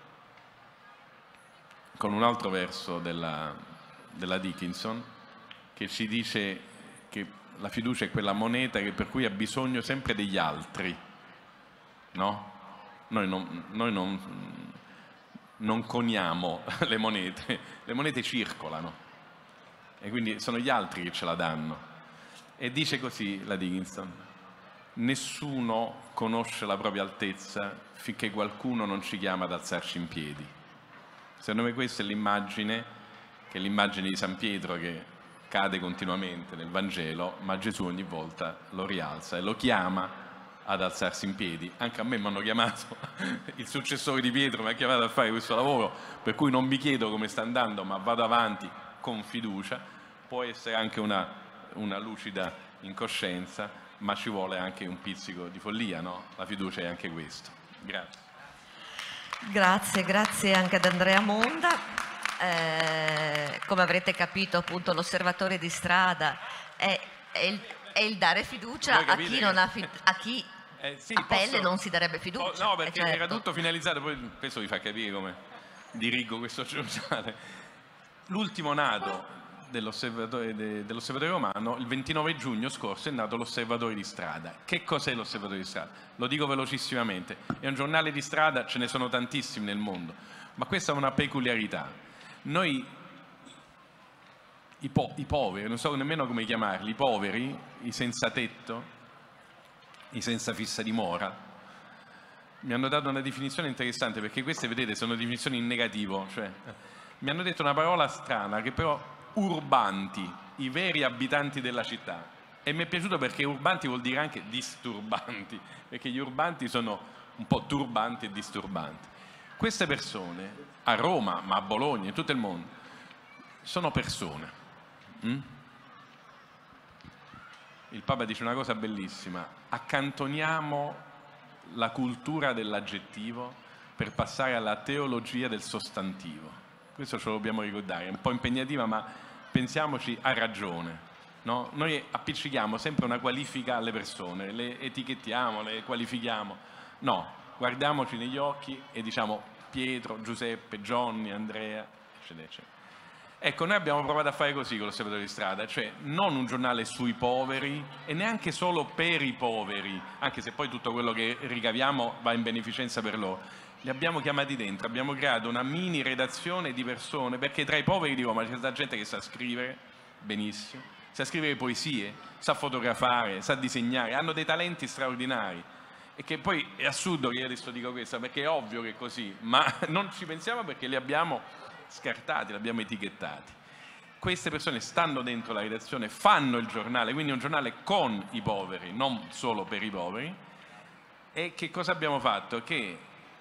con un altro verso della, della Dickinson, che ci dice che la fiducia è quella moneta che per cui ha bisogno sempre degli altri, no? Noi non, noi non, non coniamo le monete, le monete circolano e quindi sono gli altri che ce la danno. E dice così la Dickinson: nessuno conosce la propria altezza finché qualcuno non ci chiama ad alzarci in piedi. Secondo me questa è l'immagine, che è l'immagine di San Pietro che cade continuamente nel Vangelo, ma Gesù ogni volta lo rialza e lo chiama ad alzarsi in piedi. Anche a me mi hanno chiamato, il successore di Pietro mi ha chiamato a fare questo lavoro, per cui non mi chiedo come sta andando, ma vado avanti con fiducia. Può essere anche una, una lucida incoscienza, ma ci vuole anche un pizzico di follia, no? La fiducia è anche questo. Grazie. Grazie, grazie anche ad Andrea Monda. Eh, come avrete capito, appunto, l'osservatore di strada è, è, il, è il dare fiducia a chi, non ha, fi, a chi eh, sì, a pelle posso, non si darebbe fiducia. No, perché certo. Era tutto finalizzato, poi questo vi fa capire come dirigo questo giornale. L'ultimo nato, dell'Osservatore de, dell'Osservatore Romano, il ventinove giugno scorso è nato l'Osservatore di Strada. Che cos'è l'Osservatore di Strada? Lo dico velocissimamente, è un giornale di strada, ce ne sono tantissimi nel mondo, ma questa è una peculiarità. Noi, i, po i poveri, non so nemmeno come chiamarli, i poveri, i senza tetto, i senza fissa dimora, mi hanno dato una definizione interessante, perché queste, vedete, sono definizioni in negativo, cioè mi hanno detto una parola strana, che però urbanti, i veri abitanti della città, e mi è piaciuto perché urbanti vuol dire anche disturbanti, perché gli urbanti sono un po' turbanti e disturbanti. Queste persone a Roma, ma a Bologna, in tutto il mondo, sono persone. Mm? Il Papa dice una cosa bellissima: accantoniamo la cultura dell'aggettivo per passare alla teologia del sostantivo. Questo ce lo dobbiamo ricordare, è un po' impegnativa, ma pensiamoci, ha ragione, no? Noi appiccichiamo sempre una qualifica alle persone, le etichettiamo, le qualifichiamo. No, guardiamoci negli occhi e diciamo Pietro, Giuseppe, Johnny, Andrea, eccetera, eccetera. Ecco, noi abbiamo provato a fare così con l'Osservatore di Strada, cioè non un giornale sui poveri e neanche solo per i poveri, anche se poi tutto quello che ricaviamo va in beneficenza per loro. Li abbiamo chiamati dentro, abbiamo creato una mini redazione di persone, perché tra i poveri di Roma c'è tanta gente che sa scrivere benissimo, sa scrivere poesie, sa fotografare, sa disegnare, hanno dei talenti straordinari. E che poi è assurdo che io adesso dico questo, perché è ovvio che è così, ma non ci pensiamo perché li abbiamo scartati, li abbiamo etichettati. Queste persone stanno dentro la redazione, fanno il giornale, quindi è un giornale con i poveri, non solo per i poveri. E che cosa abbiamo fatto? Che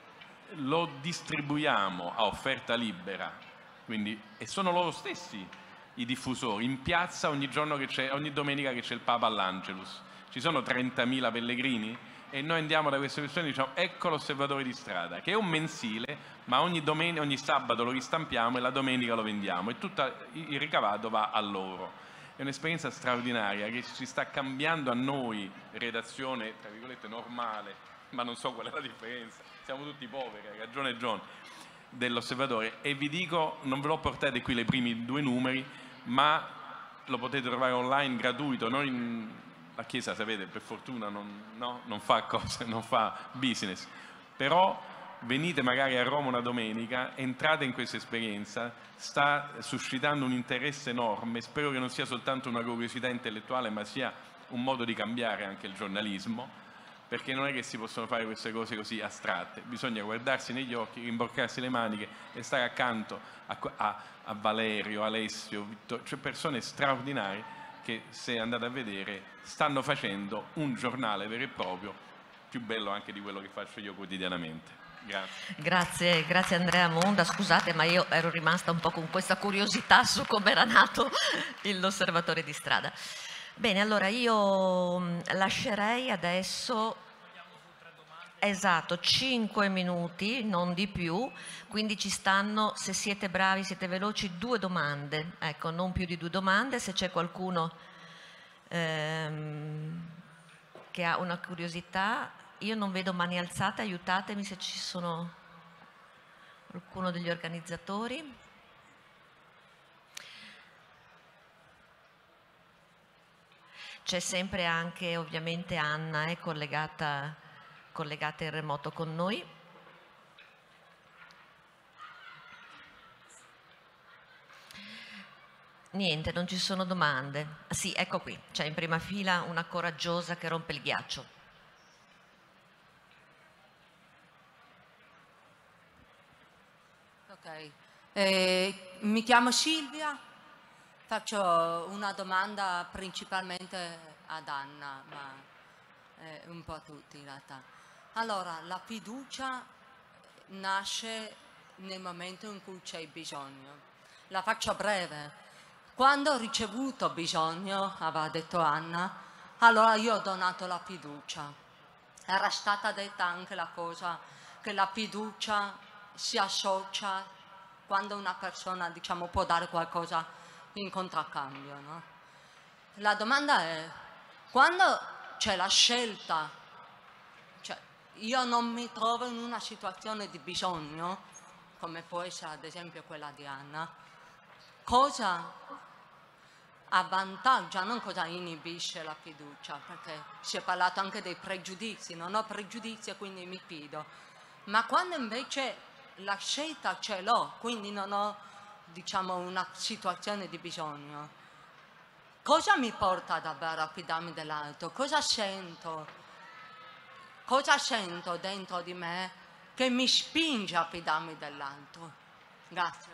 lo distribuiamo a offerta libera, quindi, e sono loro stessi i diffusori, in piazza ogni giorno che c'è, ogni domenica che c'è il Papa all'Angelus. Ci sono trentamila pellegrini e noi andiamo da queste persone e diciamo: ecco l'Osservatore di Strada, che è un mensile, ma ogni, domenica, ogni sabato lo ristampiamo e la domenica lo vendiamo, e tutto il ricavato va a loro. È un'esperienza straordinaria che ci sta cambiando a noi, redazione tra virgolette normale, ma non so qual è la differenza, siamo tutti poveri, ha ragione John, dell'Osservatore. E vi dico, non ve l'ho portate qui le primi due numeri, ma lo potete trovare online gratuito. Noi, la Chiesa, sapete, per fortuna non, no, non fa cose, non fa business, però venite magari a Roma una domenica, entrate in questa esperienza, sta suscitando un interesse enorme, spero che non sia soltanto una curiosità intellettuale, ma sia un modo di cambiare anche il giornalismo, perché non è che si possono fare queste cose così astratte, bisogna guardarsi negli occhi, rimboccarsi le maniche e stare accanto a, a, a Valerio, Alessio, Vittorio, cioè persone straordinarie che, se andate a vedere, stanno facendo un giornale vero e proprio, più bello anche di quello che faccio io quotidianamente. Grazie. Grazie, grazie Andrea Monda. Scusate, ma io ero rimasta un po' con questa curiosità su come era nato l'Osservatore di Strada. Bene, allora io lascerei adesso, esatto, cinque minuti, non di più, quindi ci stanno, se siete bravi, siete veloci, due domande, ecco, non più di due domande. Se c'è qualcuno ehm, che ha una curiosità, io non vedo mani alzate, aiutatemi se ci sono qualcuno degli organizzatori. C'è sempre anche ovviamente Anna, è collegata, collegata in remoto con noi. Niente, non ci sono domande. Sì, ecco qui, c'è in prima fila una coraggiosa che rompe il ghiaccio. Ok, eh, mi chiamo Silvia, faccio una domanda principalmente ad Anna, ma eh, un po' a tutti in realtà. Allora, la fiducia nasce nel momento in cui c'è bisogno. La faccio breve. Quando ho ricevuto bisogno, aveva detto Anna, allora io ho donato la fiducia. Era stata detta anche la cosa che la fiducia si associa quando una persona, diciamo, può dare qualcosa in contraccambio, no? La domanda è, quando c'è la scelta, cioè io non mi trovo in una situazione di bisogno, come può essere ad esempio quella di Anna, cosa avvantaggia, non cosa inibisce la fiducia, perché si è parlato anche dei pregiudizi, non ho pregiudizi e quindi mi fido, ma quando invece la scelta ce l'ho, quindi non ho, diciamo, una situazione di bisogno, cosa mi porta davvero a fidarmi dell'altro? Cosa sento? Cosa sento dentro di me che mi spinge a fidarmi dell'altro? Grazie.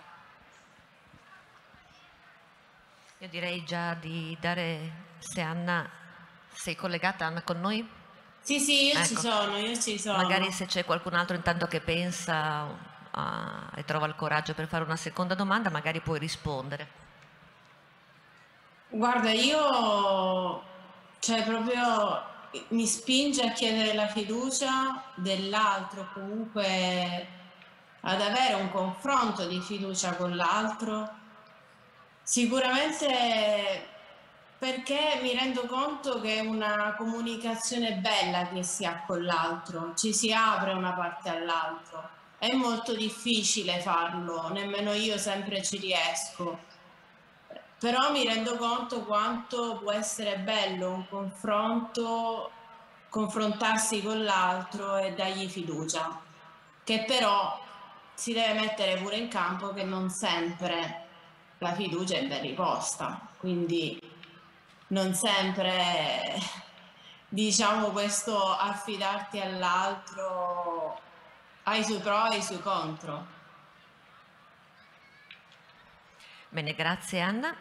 Io direi già di dare, se Anna, sei collegata Anna con noi? Sì, sì, io Ecco. ci sono, io ci sono. Magari se c'è qualcun altro intanto che pensa uh, e trova il coraggio per fare una seconda domanda, magari puoi rispondere. Guarda, io, cioè proprio mi spinge a chiedere la fiducia dell'altro, comunque ad avere un confronto di fiducia con l'altro. Sicuramente perché mi rendo conto che è una comunicazione bella che si ha con l'altro, ci si apre una parte all'altro. È molto difficile farlo, nemmeno io sempre ci riesco. Però mi rendo conto quanto può essere bello un confronto, confrontarsi con l'altro e dargli fiducia, che però si deve mettere pure in campo che non sempre la fiducia è ben riposta, quindi non sempre, diciamo, questo affidarti all'altro ha i suoi pro e i suoi contro. Bene, grazie Anna.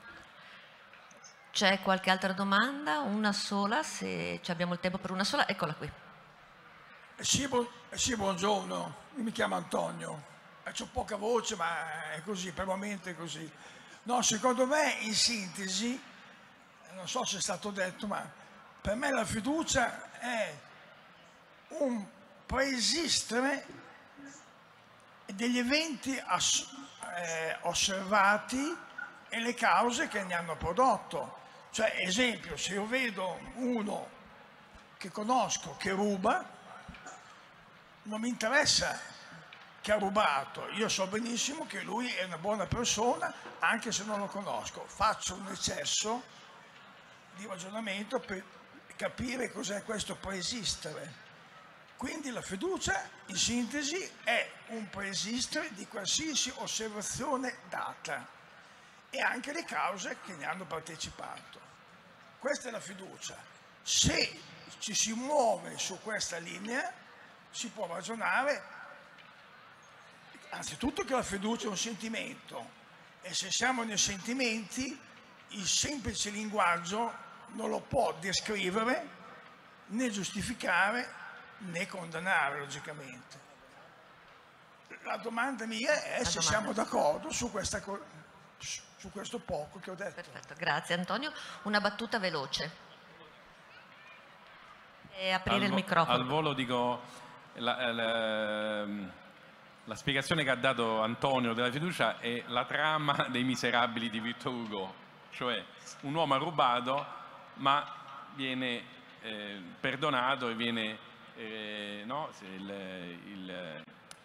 C'è qualche altra domanda? Una sola, se abbiamo il tempo per una sola. Eccola qui. Sì, bu- sì, buongiorno, io mi chiamo Antonio, ho poca voce ma è così, per il momento è così. No, secondo me in sintesi, non so se è stato detto, ma per me la fiducia è un preesistere degli eventi ass- eh, osservati e le cause che ne hanno prodotto. Cioè, esempio, se io vedo uno che conosco che ruba, non mi interessa che ha rubato, io so benissimo che lui è una buona persona anche se non lo conosco, faccio un eccesso di ragionamento per capire cos'è questo preesistere. Quindi la fiducia in sintesi è un preesistere di qualsiasi osservazione data e anche le cause che ne hanno partecipato. Questa è la fiducia. Se ci si muove su questa linea si può ragionare anzitutto che la fiducia è un sentimento e se siamo nei sentimenti il semplice linguaggio non lo può descrivere né giustificare né condannare logicamente. La domanda mia è La se domanda. siamo d'accordo su, questa, co- su questo poco che ho detto. Perfetto, grazie Antonio. Una battuta veloce. E aprire Al il vo- microfono. Al volo dico, la, la, la spiegazione che ha dato Antonio della fiducia è la trama dei Miserabili di Victor Hugo, cioè un uomo ha rubato ma viene eh, perdonato e viene, eh, no, se il, il,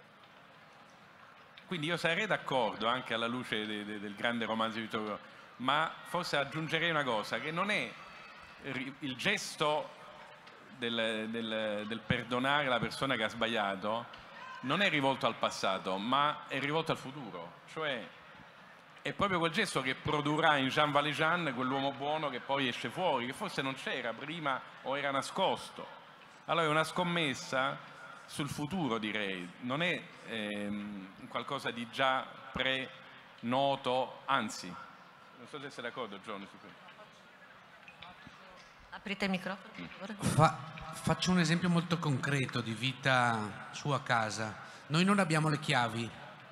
quindi io sarei d'accordo anche alla luce de, de, del grande romanzo di Victor Hugo, ma forse aggiungerei una cosa, che non è il gesto Del, del, del perdonare la persona che ha sbagliato non è rivolto al passato ma è rivolto al futuro, cioè è proprio quel gesto che produrrà in Jean Valjean quell'uomo buono che poi esce fuori, che forse non c'era prima o era nascosto. Allora è una scommessa sul futuro, direi, non è ehm, qualcosa di già pre-noto, anzi, non so se sei d'accordo John su questo. Aprite il microfono, per favore. Fa- faccio un esempio molto concreto di vita su a casa. Noi non abbiamo le chiavi.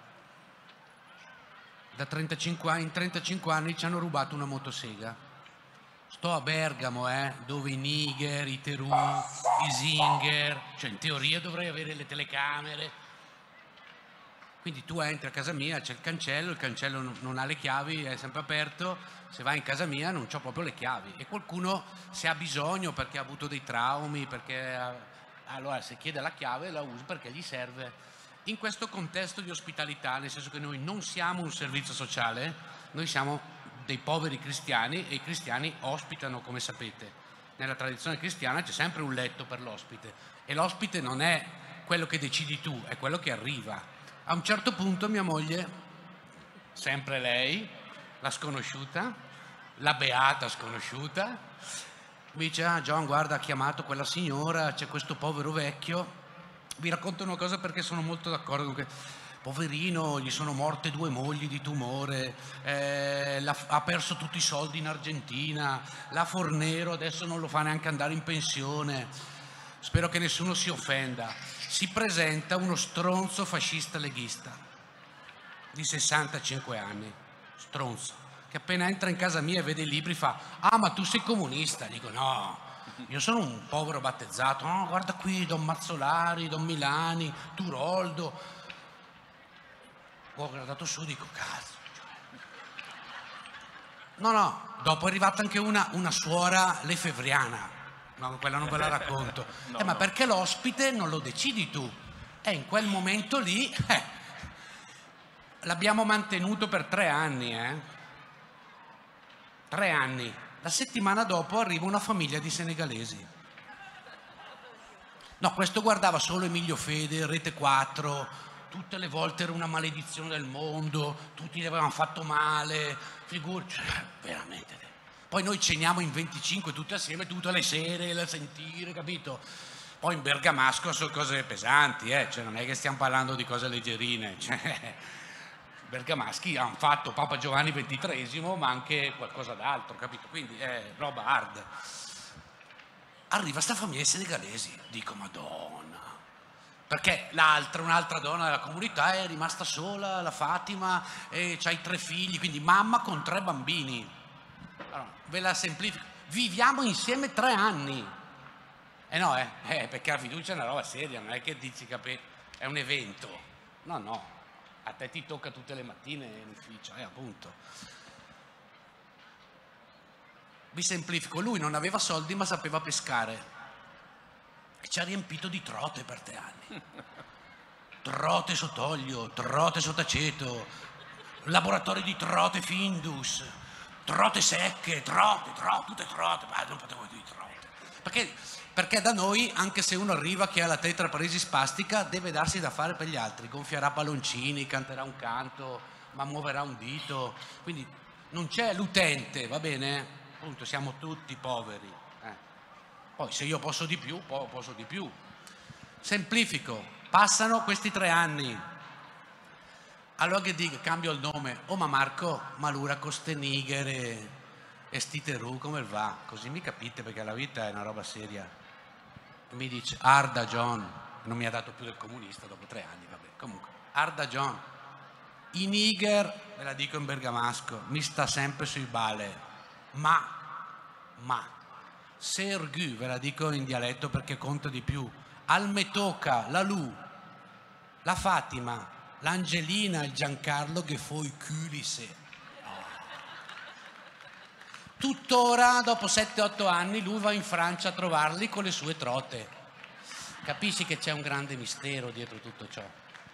Da trentacinque anni, in trentacinque anni ci hanno rubato una motosega. Sto a Bergamo, eh, dove i Niger, i Terù, i Zinger, cioè in teoria dovrei avere le telecamere. Quindi tu entri a casa mia, c'è il cancello, il cancello non- non ha le chiavi, è sempre aperto, se vai in casa mia non c'ho proprio le chiavi e qualcuno se ha bisogno perché ha avuto dei traumi, perché ha- allora se chiede la chiave la usa perché gli serve. In questo contesto di ospitalità, nel senso che noi non siamo un servizio sociale, noi siamo dei poveri cristiani e i cristiani ospitano, come sapete. Nella tradizione cristiana c'è sempre un letto per l'ospite e l'ospite non è quello che decidi tu, è quello che arriva. A un certo punto mia moglie, sempre lei, la sconosciuta, la beata sconosciuta, mi dice: ah John, guarda, ha chiamato quella signora, c'è questo povero vecchio. Vi racconto una cosa perché sono molto d'accordo con que- poverino, gli sono morte due mogli di tumore, eh, la, ha perso tutti i soldi in Argentina, la Fornero adesso non lo fa neanche andare in pensione. Spero che nessuno si offenda. Si presenta uno stronzo fascista leghista di sessantacinque anni, stronzo, che appena entra in casa mia e vede i libri fa: ah, ma tu sei comunista? Dico: no, io sono un povero battezzato. No, guarda qui, Don Mazzolari, Don Milani, Turoldo. Ho guardato su, dico: cazzo. No, no, dopo è arrivata anche una, una suora lefevriana. No, quella non ve la racconto. no, eh, ma no. Perché l'ospite non lo decidi tu. E in quel momento lì eh, l'abbiamo mantenuto per tre anni, eh. Tre anni. La settimana dopo arriva una famiglia di senegalesi. No, questo guardava solo Emilio Fede, Rete quattro, tutte le volte era una maledizione del mondo, tutti gli avevano fatto male, figurati, cioè, veramente. Poi noi ceniamo in venticinque tutti assieme tutte le sere, a sentire, capito? Poi in bergamasco sono cose pesanti, eh? Cioè non è che stiamo parlando di cose leggerine, cioè, bergamaschi hanno fatto Papa Giovanni ventitreesimo, ma anche qualcosa d'altro, capito? Quindi è roba hard. Arriva sta famiglia di senegalesi, dico: madonna, perché l'altra, un'altra donna della comunità è rimasta sola, la Fatima, e c'ha i tre figli, quindi mamma con tre bambini. Allora, ve la semplifico: viviamo insieme tre anni. Eh no, eh, eh, perché la fiducia è una roba seria, non è che dici che è un evento. No, no, a te ti tocca tutte le mattine in ufficio, eh, appunto. Vi semplifico: lui non aveva soldi ma sapeva pescare e ci ha riempito di trote per tre anni. Trote sott'olio, trote sott'aceto, laboratori di trote Findus, trote secche, trote, trote, tutte trote, ma non potevo dire trote. Perché, perché da noi, anche se uno arriva che ha la tetraparesi spastica, deve darsi da fare per gli altri, gonfierà palloncini, canterà un canto, ma muoverà un dito, quindi non c'è l'utente, va bene? Appunto, siamo tutti poveri. Eh. Poi se io posso di più, poi posso di più. Semplifico, passano questi tre anni. Allora che dico, cambio il nome: oh ma Marco, ma l'ura costenigere e stiteru, come va? Così mi capite, perché la vita è una roba seria. Mi dice: Arda John, non mi ha dato più del comunista dopo tre anni, vabbè, comunque, Arda John, i Niger, ve la dico in bergamasco, mi sta sempre sui bale, ma, ma, Sergu, ve la dico in dialetto perché conta di più, Almetoca, la Lu, la Fatima, l'Angelina, il Giancarlo che fu i culisse. Tuttora, dopo sette otto anni, lui va in Francia a trovarli con le sue trote. Capisci che c'è un grande mistero dietro tutto ciò.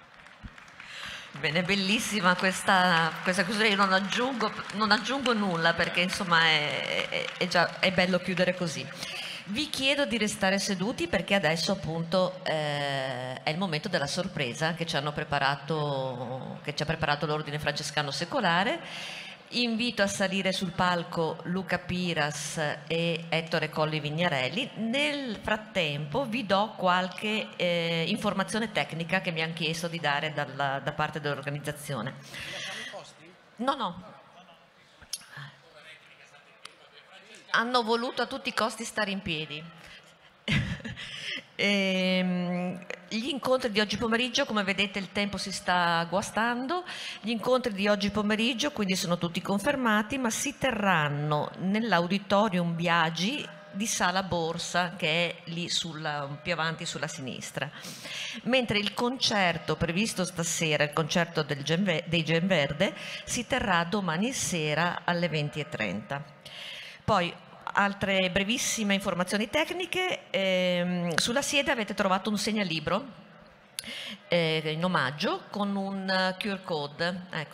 Bene, bellissima questa, questa cosa, io non aggiungo, non aggiungo nulla perché insomma è, è, è già è bello chiudere così. Vi chiedo di restare seduti perché adesso appunto eh, è il momento della sorpresa che ci hanno preparato, che ci ha preparato l'Ordine Francescano Secolare. Invito a salire sul palco Luca Piras e Ettore Colli Vignarelli. Nel frattempo vi do qualche eh, informazione tecnica che mi hanno chiesto di dare dalla, da parte dell'organizzazione. No, no. Hanno voluto a tutti i costi stare in piedi. ehm, Gli incontri di oggi pomeriggio, come vedete il tempo si sta guastando, gli incontri di oggi pomeriggio quindi sono tutti confermati, ma si terranno nell'Auditorium Biagi di Sala Borsa, che è lì sulla, più avanti sulla sinistra, mentre il concerto previsto stasera, il concerto del Gen, dei Gen Verde, si terrà domani sera alle venti e trenta. Poi altre brevissime informazioni tecniche: ehm, sulla sede avete trovato un segnalibro eh, in omaggio con un Q R code, ecco,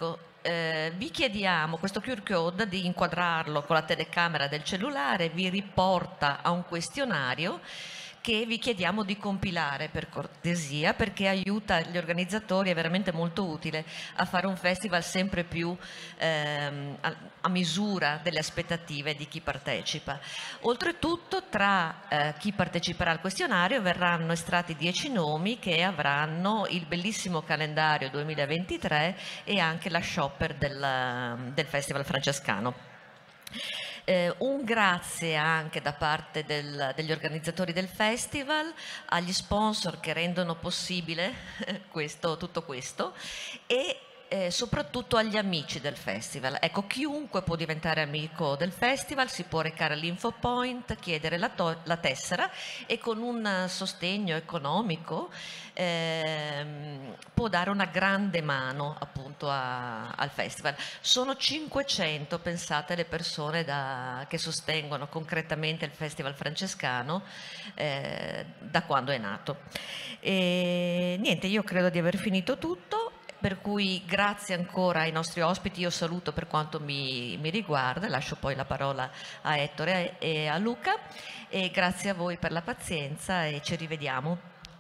eh, vi chiediamo questo Q R code di inquadrarlo con la telecamera del cellulare, vi riporta a un questionario che vi chiediamo di compilare per cortesia, perché aiuta gli organizzatori, è veramente molto utile a fare un festival sempre più ehm, a, a misura delle aspettative di chi partecipa. Oltretutto, tra eh, chi parteciperà al questionario verranno estratti dieci nomi che avranno il bellissimo calendario duemilaventitré e anche la shopper del, del Festival Francescano. Eh, un grazie anche da parte del, degli organizzatori del festival, agli sponsor che rendono possibile questo, tutto questo, e eh, soprattutto agli amici del festival. Ecco, chiunque può diventare amico del festival, si può recare all'Info Point, chiedere la, la tessera e con un sostegno economico ehm, può dare una grande mano appunto a, al festival. Sono cinquecento, pensate, le persone da, che sostengono concretamente il Festival Francescano eh, da quando è nato. E, niente, io credo di aver finito tutto. Per cui grazie ancora ai nostri ospiti, io saluto per quanto mi, mi riguarda, lascio poi la parola a Ettore e a Luca, e grazie a voi per la pazienza e ci rivediamo.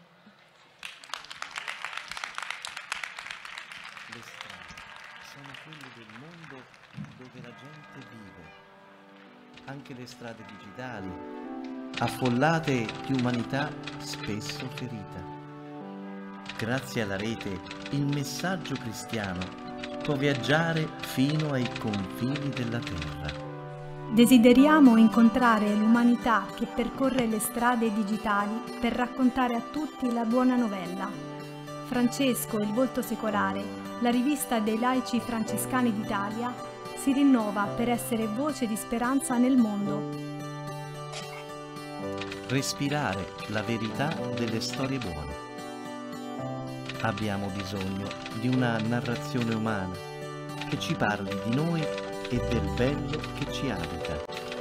Le strade sono quelle del mondo dove la gente vive, anche le strade digitali, affollate di umanità spesso ferita. Grazie alla rete, il messaggio cristiano può viaggiare fino ai confini della terra. Desideriamo incontrare l'umanità che percorre le strade digitali per raccontare a tutti la buona novella. Francesco, il volto secolare, la rivista dei laici francescani d'Italia, si rinnova per essere voce di speranza nel mondo. Respirare la verità delle storie buone. Abbiamo bisogno di una narrazione umana che ci parli di noi e del bello che ci abita.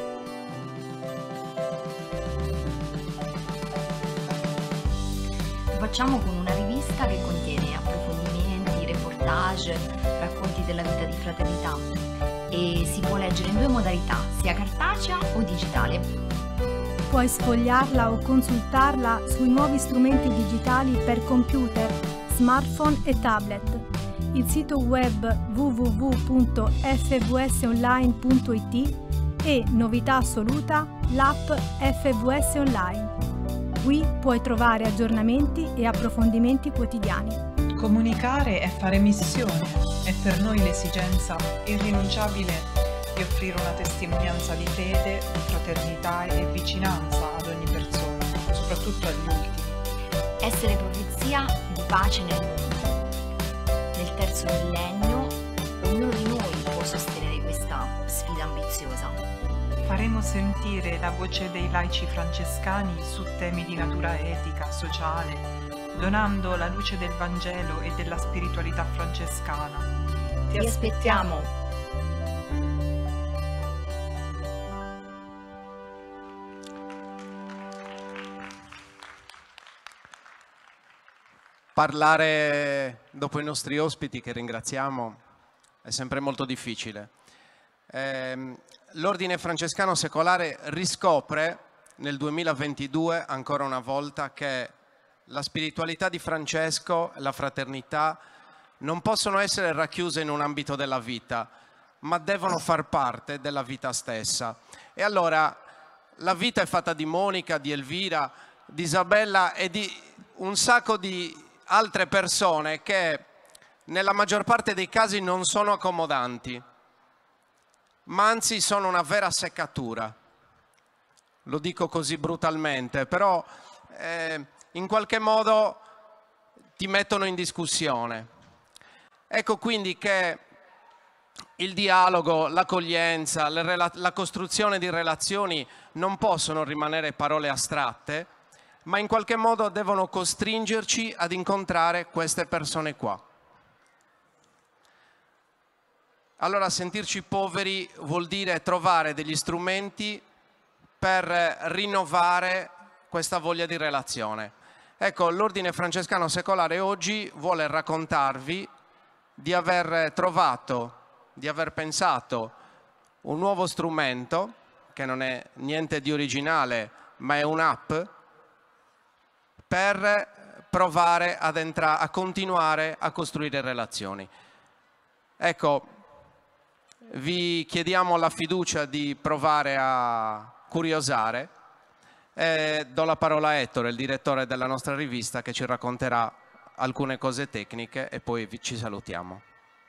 Lo facciamo con una rivista che contiene approfondimenti, reportage, racconti della vita di fraternità e si può leggere in due modalità, sia cartacea o digitale. Puoi sfogliarla o consultarla sui nuovi strumenti digitali per computer, smartphone e tablet. Il sito web w w w punto f v s online punto i t e, novità assoluta, l'app F V S Online. Qui puoi trovare aggiornamenti e approfondimenti quotidiani. Comunicare è fare missione, è per noi l'esigenza irrinunciabile di offrire una testimonianza di fede, di fraternità e vicinanza ad ogni persona, soprattutto agli ultimi. Essere profezia di pace nel mondo. Nel terzo millennio ognuno di noi può sostenere questa sfida ambiziosa. Faremo sentire la voce dei laici francescani su temi di natura etica, sociale, donando la luce del Vangelo e della spiritualità francescana. Ti aspettiamo! Parlare dopo i nostri ospiti, che ringraziamo, è sempre molto difficile. Eh, L'Ordine Francescano Secolare riscopre nel duemilaventidue, ancora una volta, che la spiritualità di Francesco e la fraternità non possono essere racchiuse in un ambito della vita, ma devono far parte della vita stessa. E allora la vita è fatta di Monica, di Elvira, di Isabella e di un sacco di altre persone che nella maggior parte dei casi non sono accomodanti, ma anzi sono una vera seccatura. Lo dico così brutalmente, però eh, in qualche modo ti mettono in discussione. Ecco quindi che il dialogo, l'accoglienza, la costruzione di relazioni non possono rimanere parole astratte, ma in qualche modo devono costringerci ad incontrare queste persone qua. Allora sentirci poveri vuol dire trovare degli strumenti per rinnovare questa voglia di relazione. Ecco, l'Ordine Francescano Secolare oggi vuole raccontarvi di aver trovato, di aver pensato un nuovo strumento che non è niente di originale, ma è un'app per provare ad entrare, a continuare a costruire relazioni. Ecco, vi chiediamo la fiducia di provare a curiosare. E do la parola a Ettore, il direttore della nostra rivista, che ci racconterà alcune cose tecniche e poi ci salutiamo.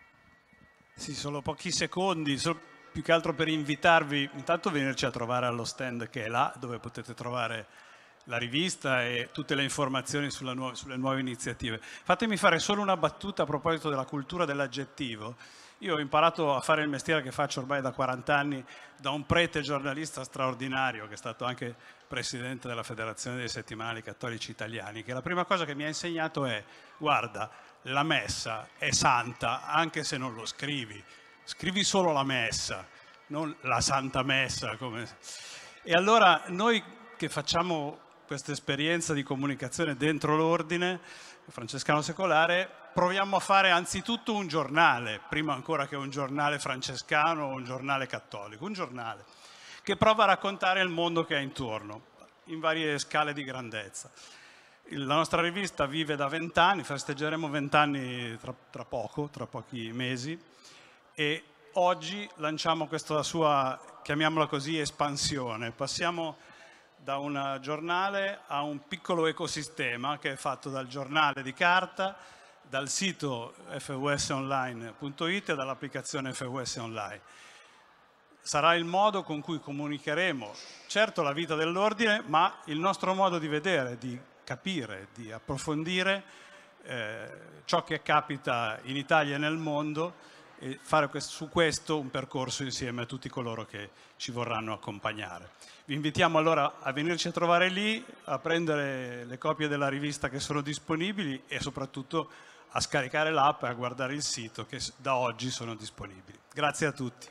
Sì, solo pochi secondi, solo più che altro per invitarvi intanto a venirci a trovare allo stand che è là, dove potete trovare la rivista e tutte le informazioni sulla nu- sulle nuove iniziative. Fatemi fare solo una battuta a proposito della cultura dell'aggettivo. Io ho imparato a fare il mestiere che faccio ormai da quaranta anni da un prete giornalista straordinario che è stato anche presidente della Federazione dei Settimanali Cattolici Italiani, che la prima cosa che mi ha insegnato è: guarda, la messa è santa anche se non lo scrivi, scrivi solo la messa, non la Santa Messa. Come... E allora noi che facciamo questa esperienza di comunicazione dentro l'ordine francescano secolare, proviamo a fare anzitutto un giornale, prima ancora che un giornale francescano o un giornale cattolico, un giornale che prova a raccontare il mondo che è intorno, in varie scale di grandezza. La nostra rivista vive da vent'anni, festeggeremo vent'anni tra, tra poco, tra pochi mesi, e oggi lanciamo questa sua, chiamiamola così, espansione. Passiamo da un giornale a un piccolo ecosistema che è fatto dal giornale di carta, dal sito f u s online punto it e dall'applicazione F U S Online. Sarà il modo con cui comunicheremo, certo, la vita dell'ordine, ma il nostro modo di vedere, di capire, di approfondire eh, ciò che capita in Italia e nel mondo, e fare su questo un percorso insieme a tutti coloro che ci vorranno accompagnare. Vi invitiamo allora a venirci a trovare lì, a prendere le copie della rivista che sono disponibili e soprattutto a scaricare l'app e a guardare il sito che da oggi sono disponibili. Grazie a tutti.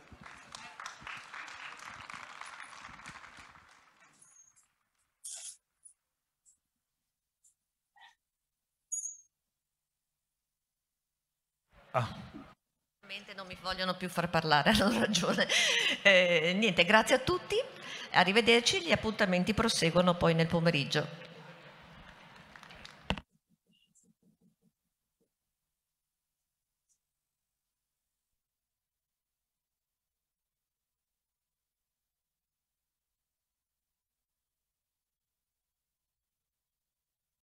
Ah. Non mi vogliono più far parlare, hanno ragione. Eh, niente, grazie a tutti, arrivederci, gli appuntamenti proseguono poi nel pomeriggio.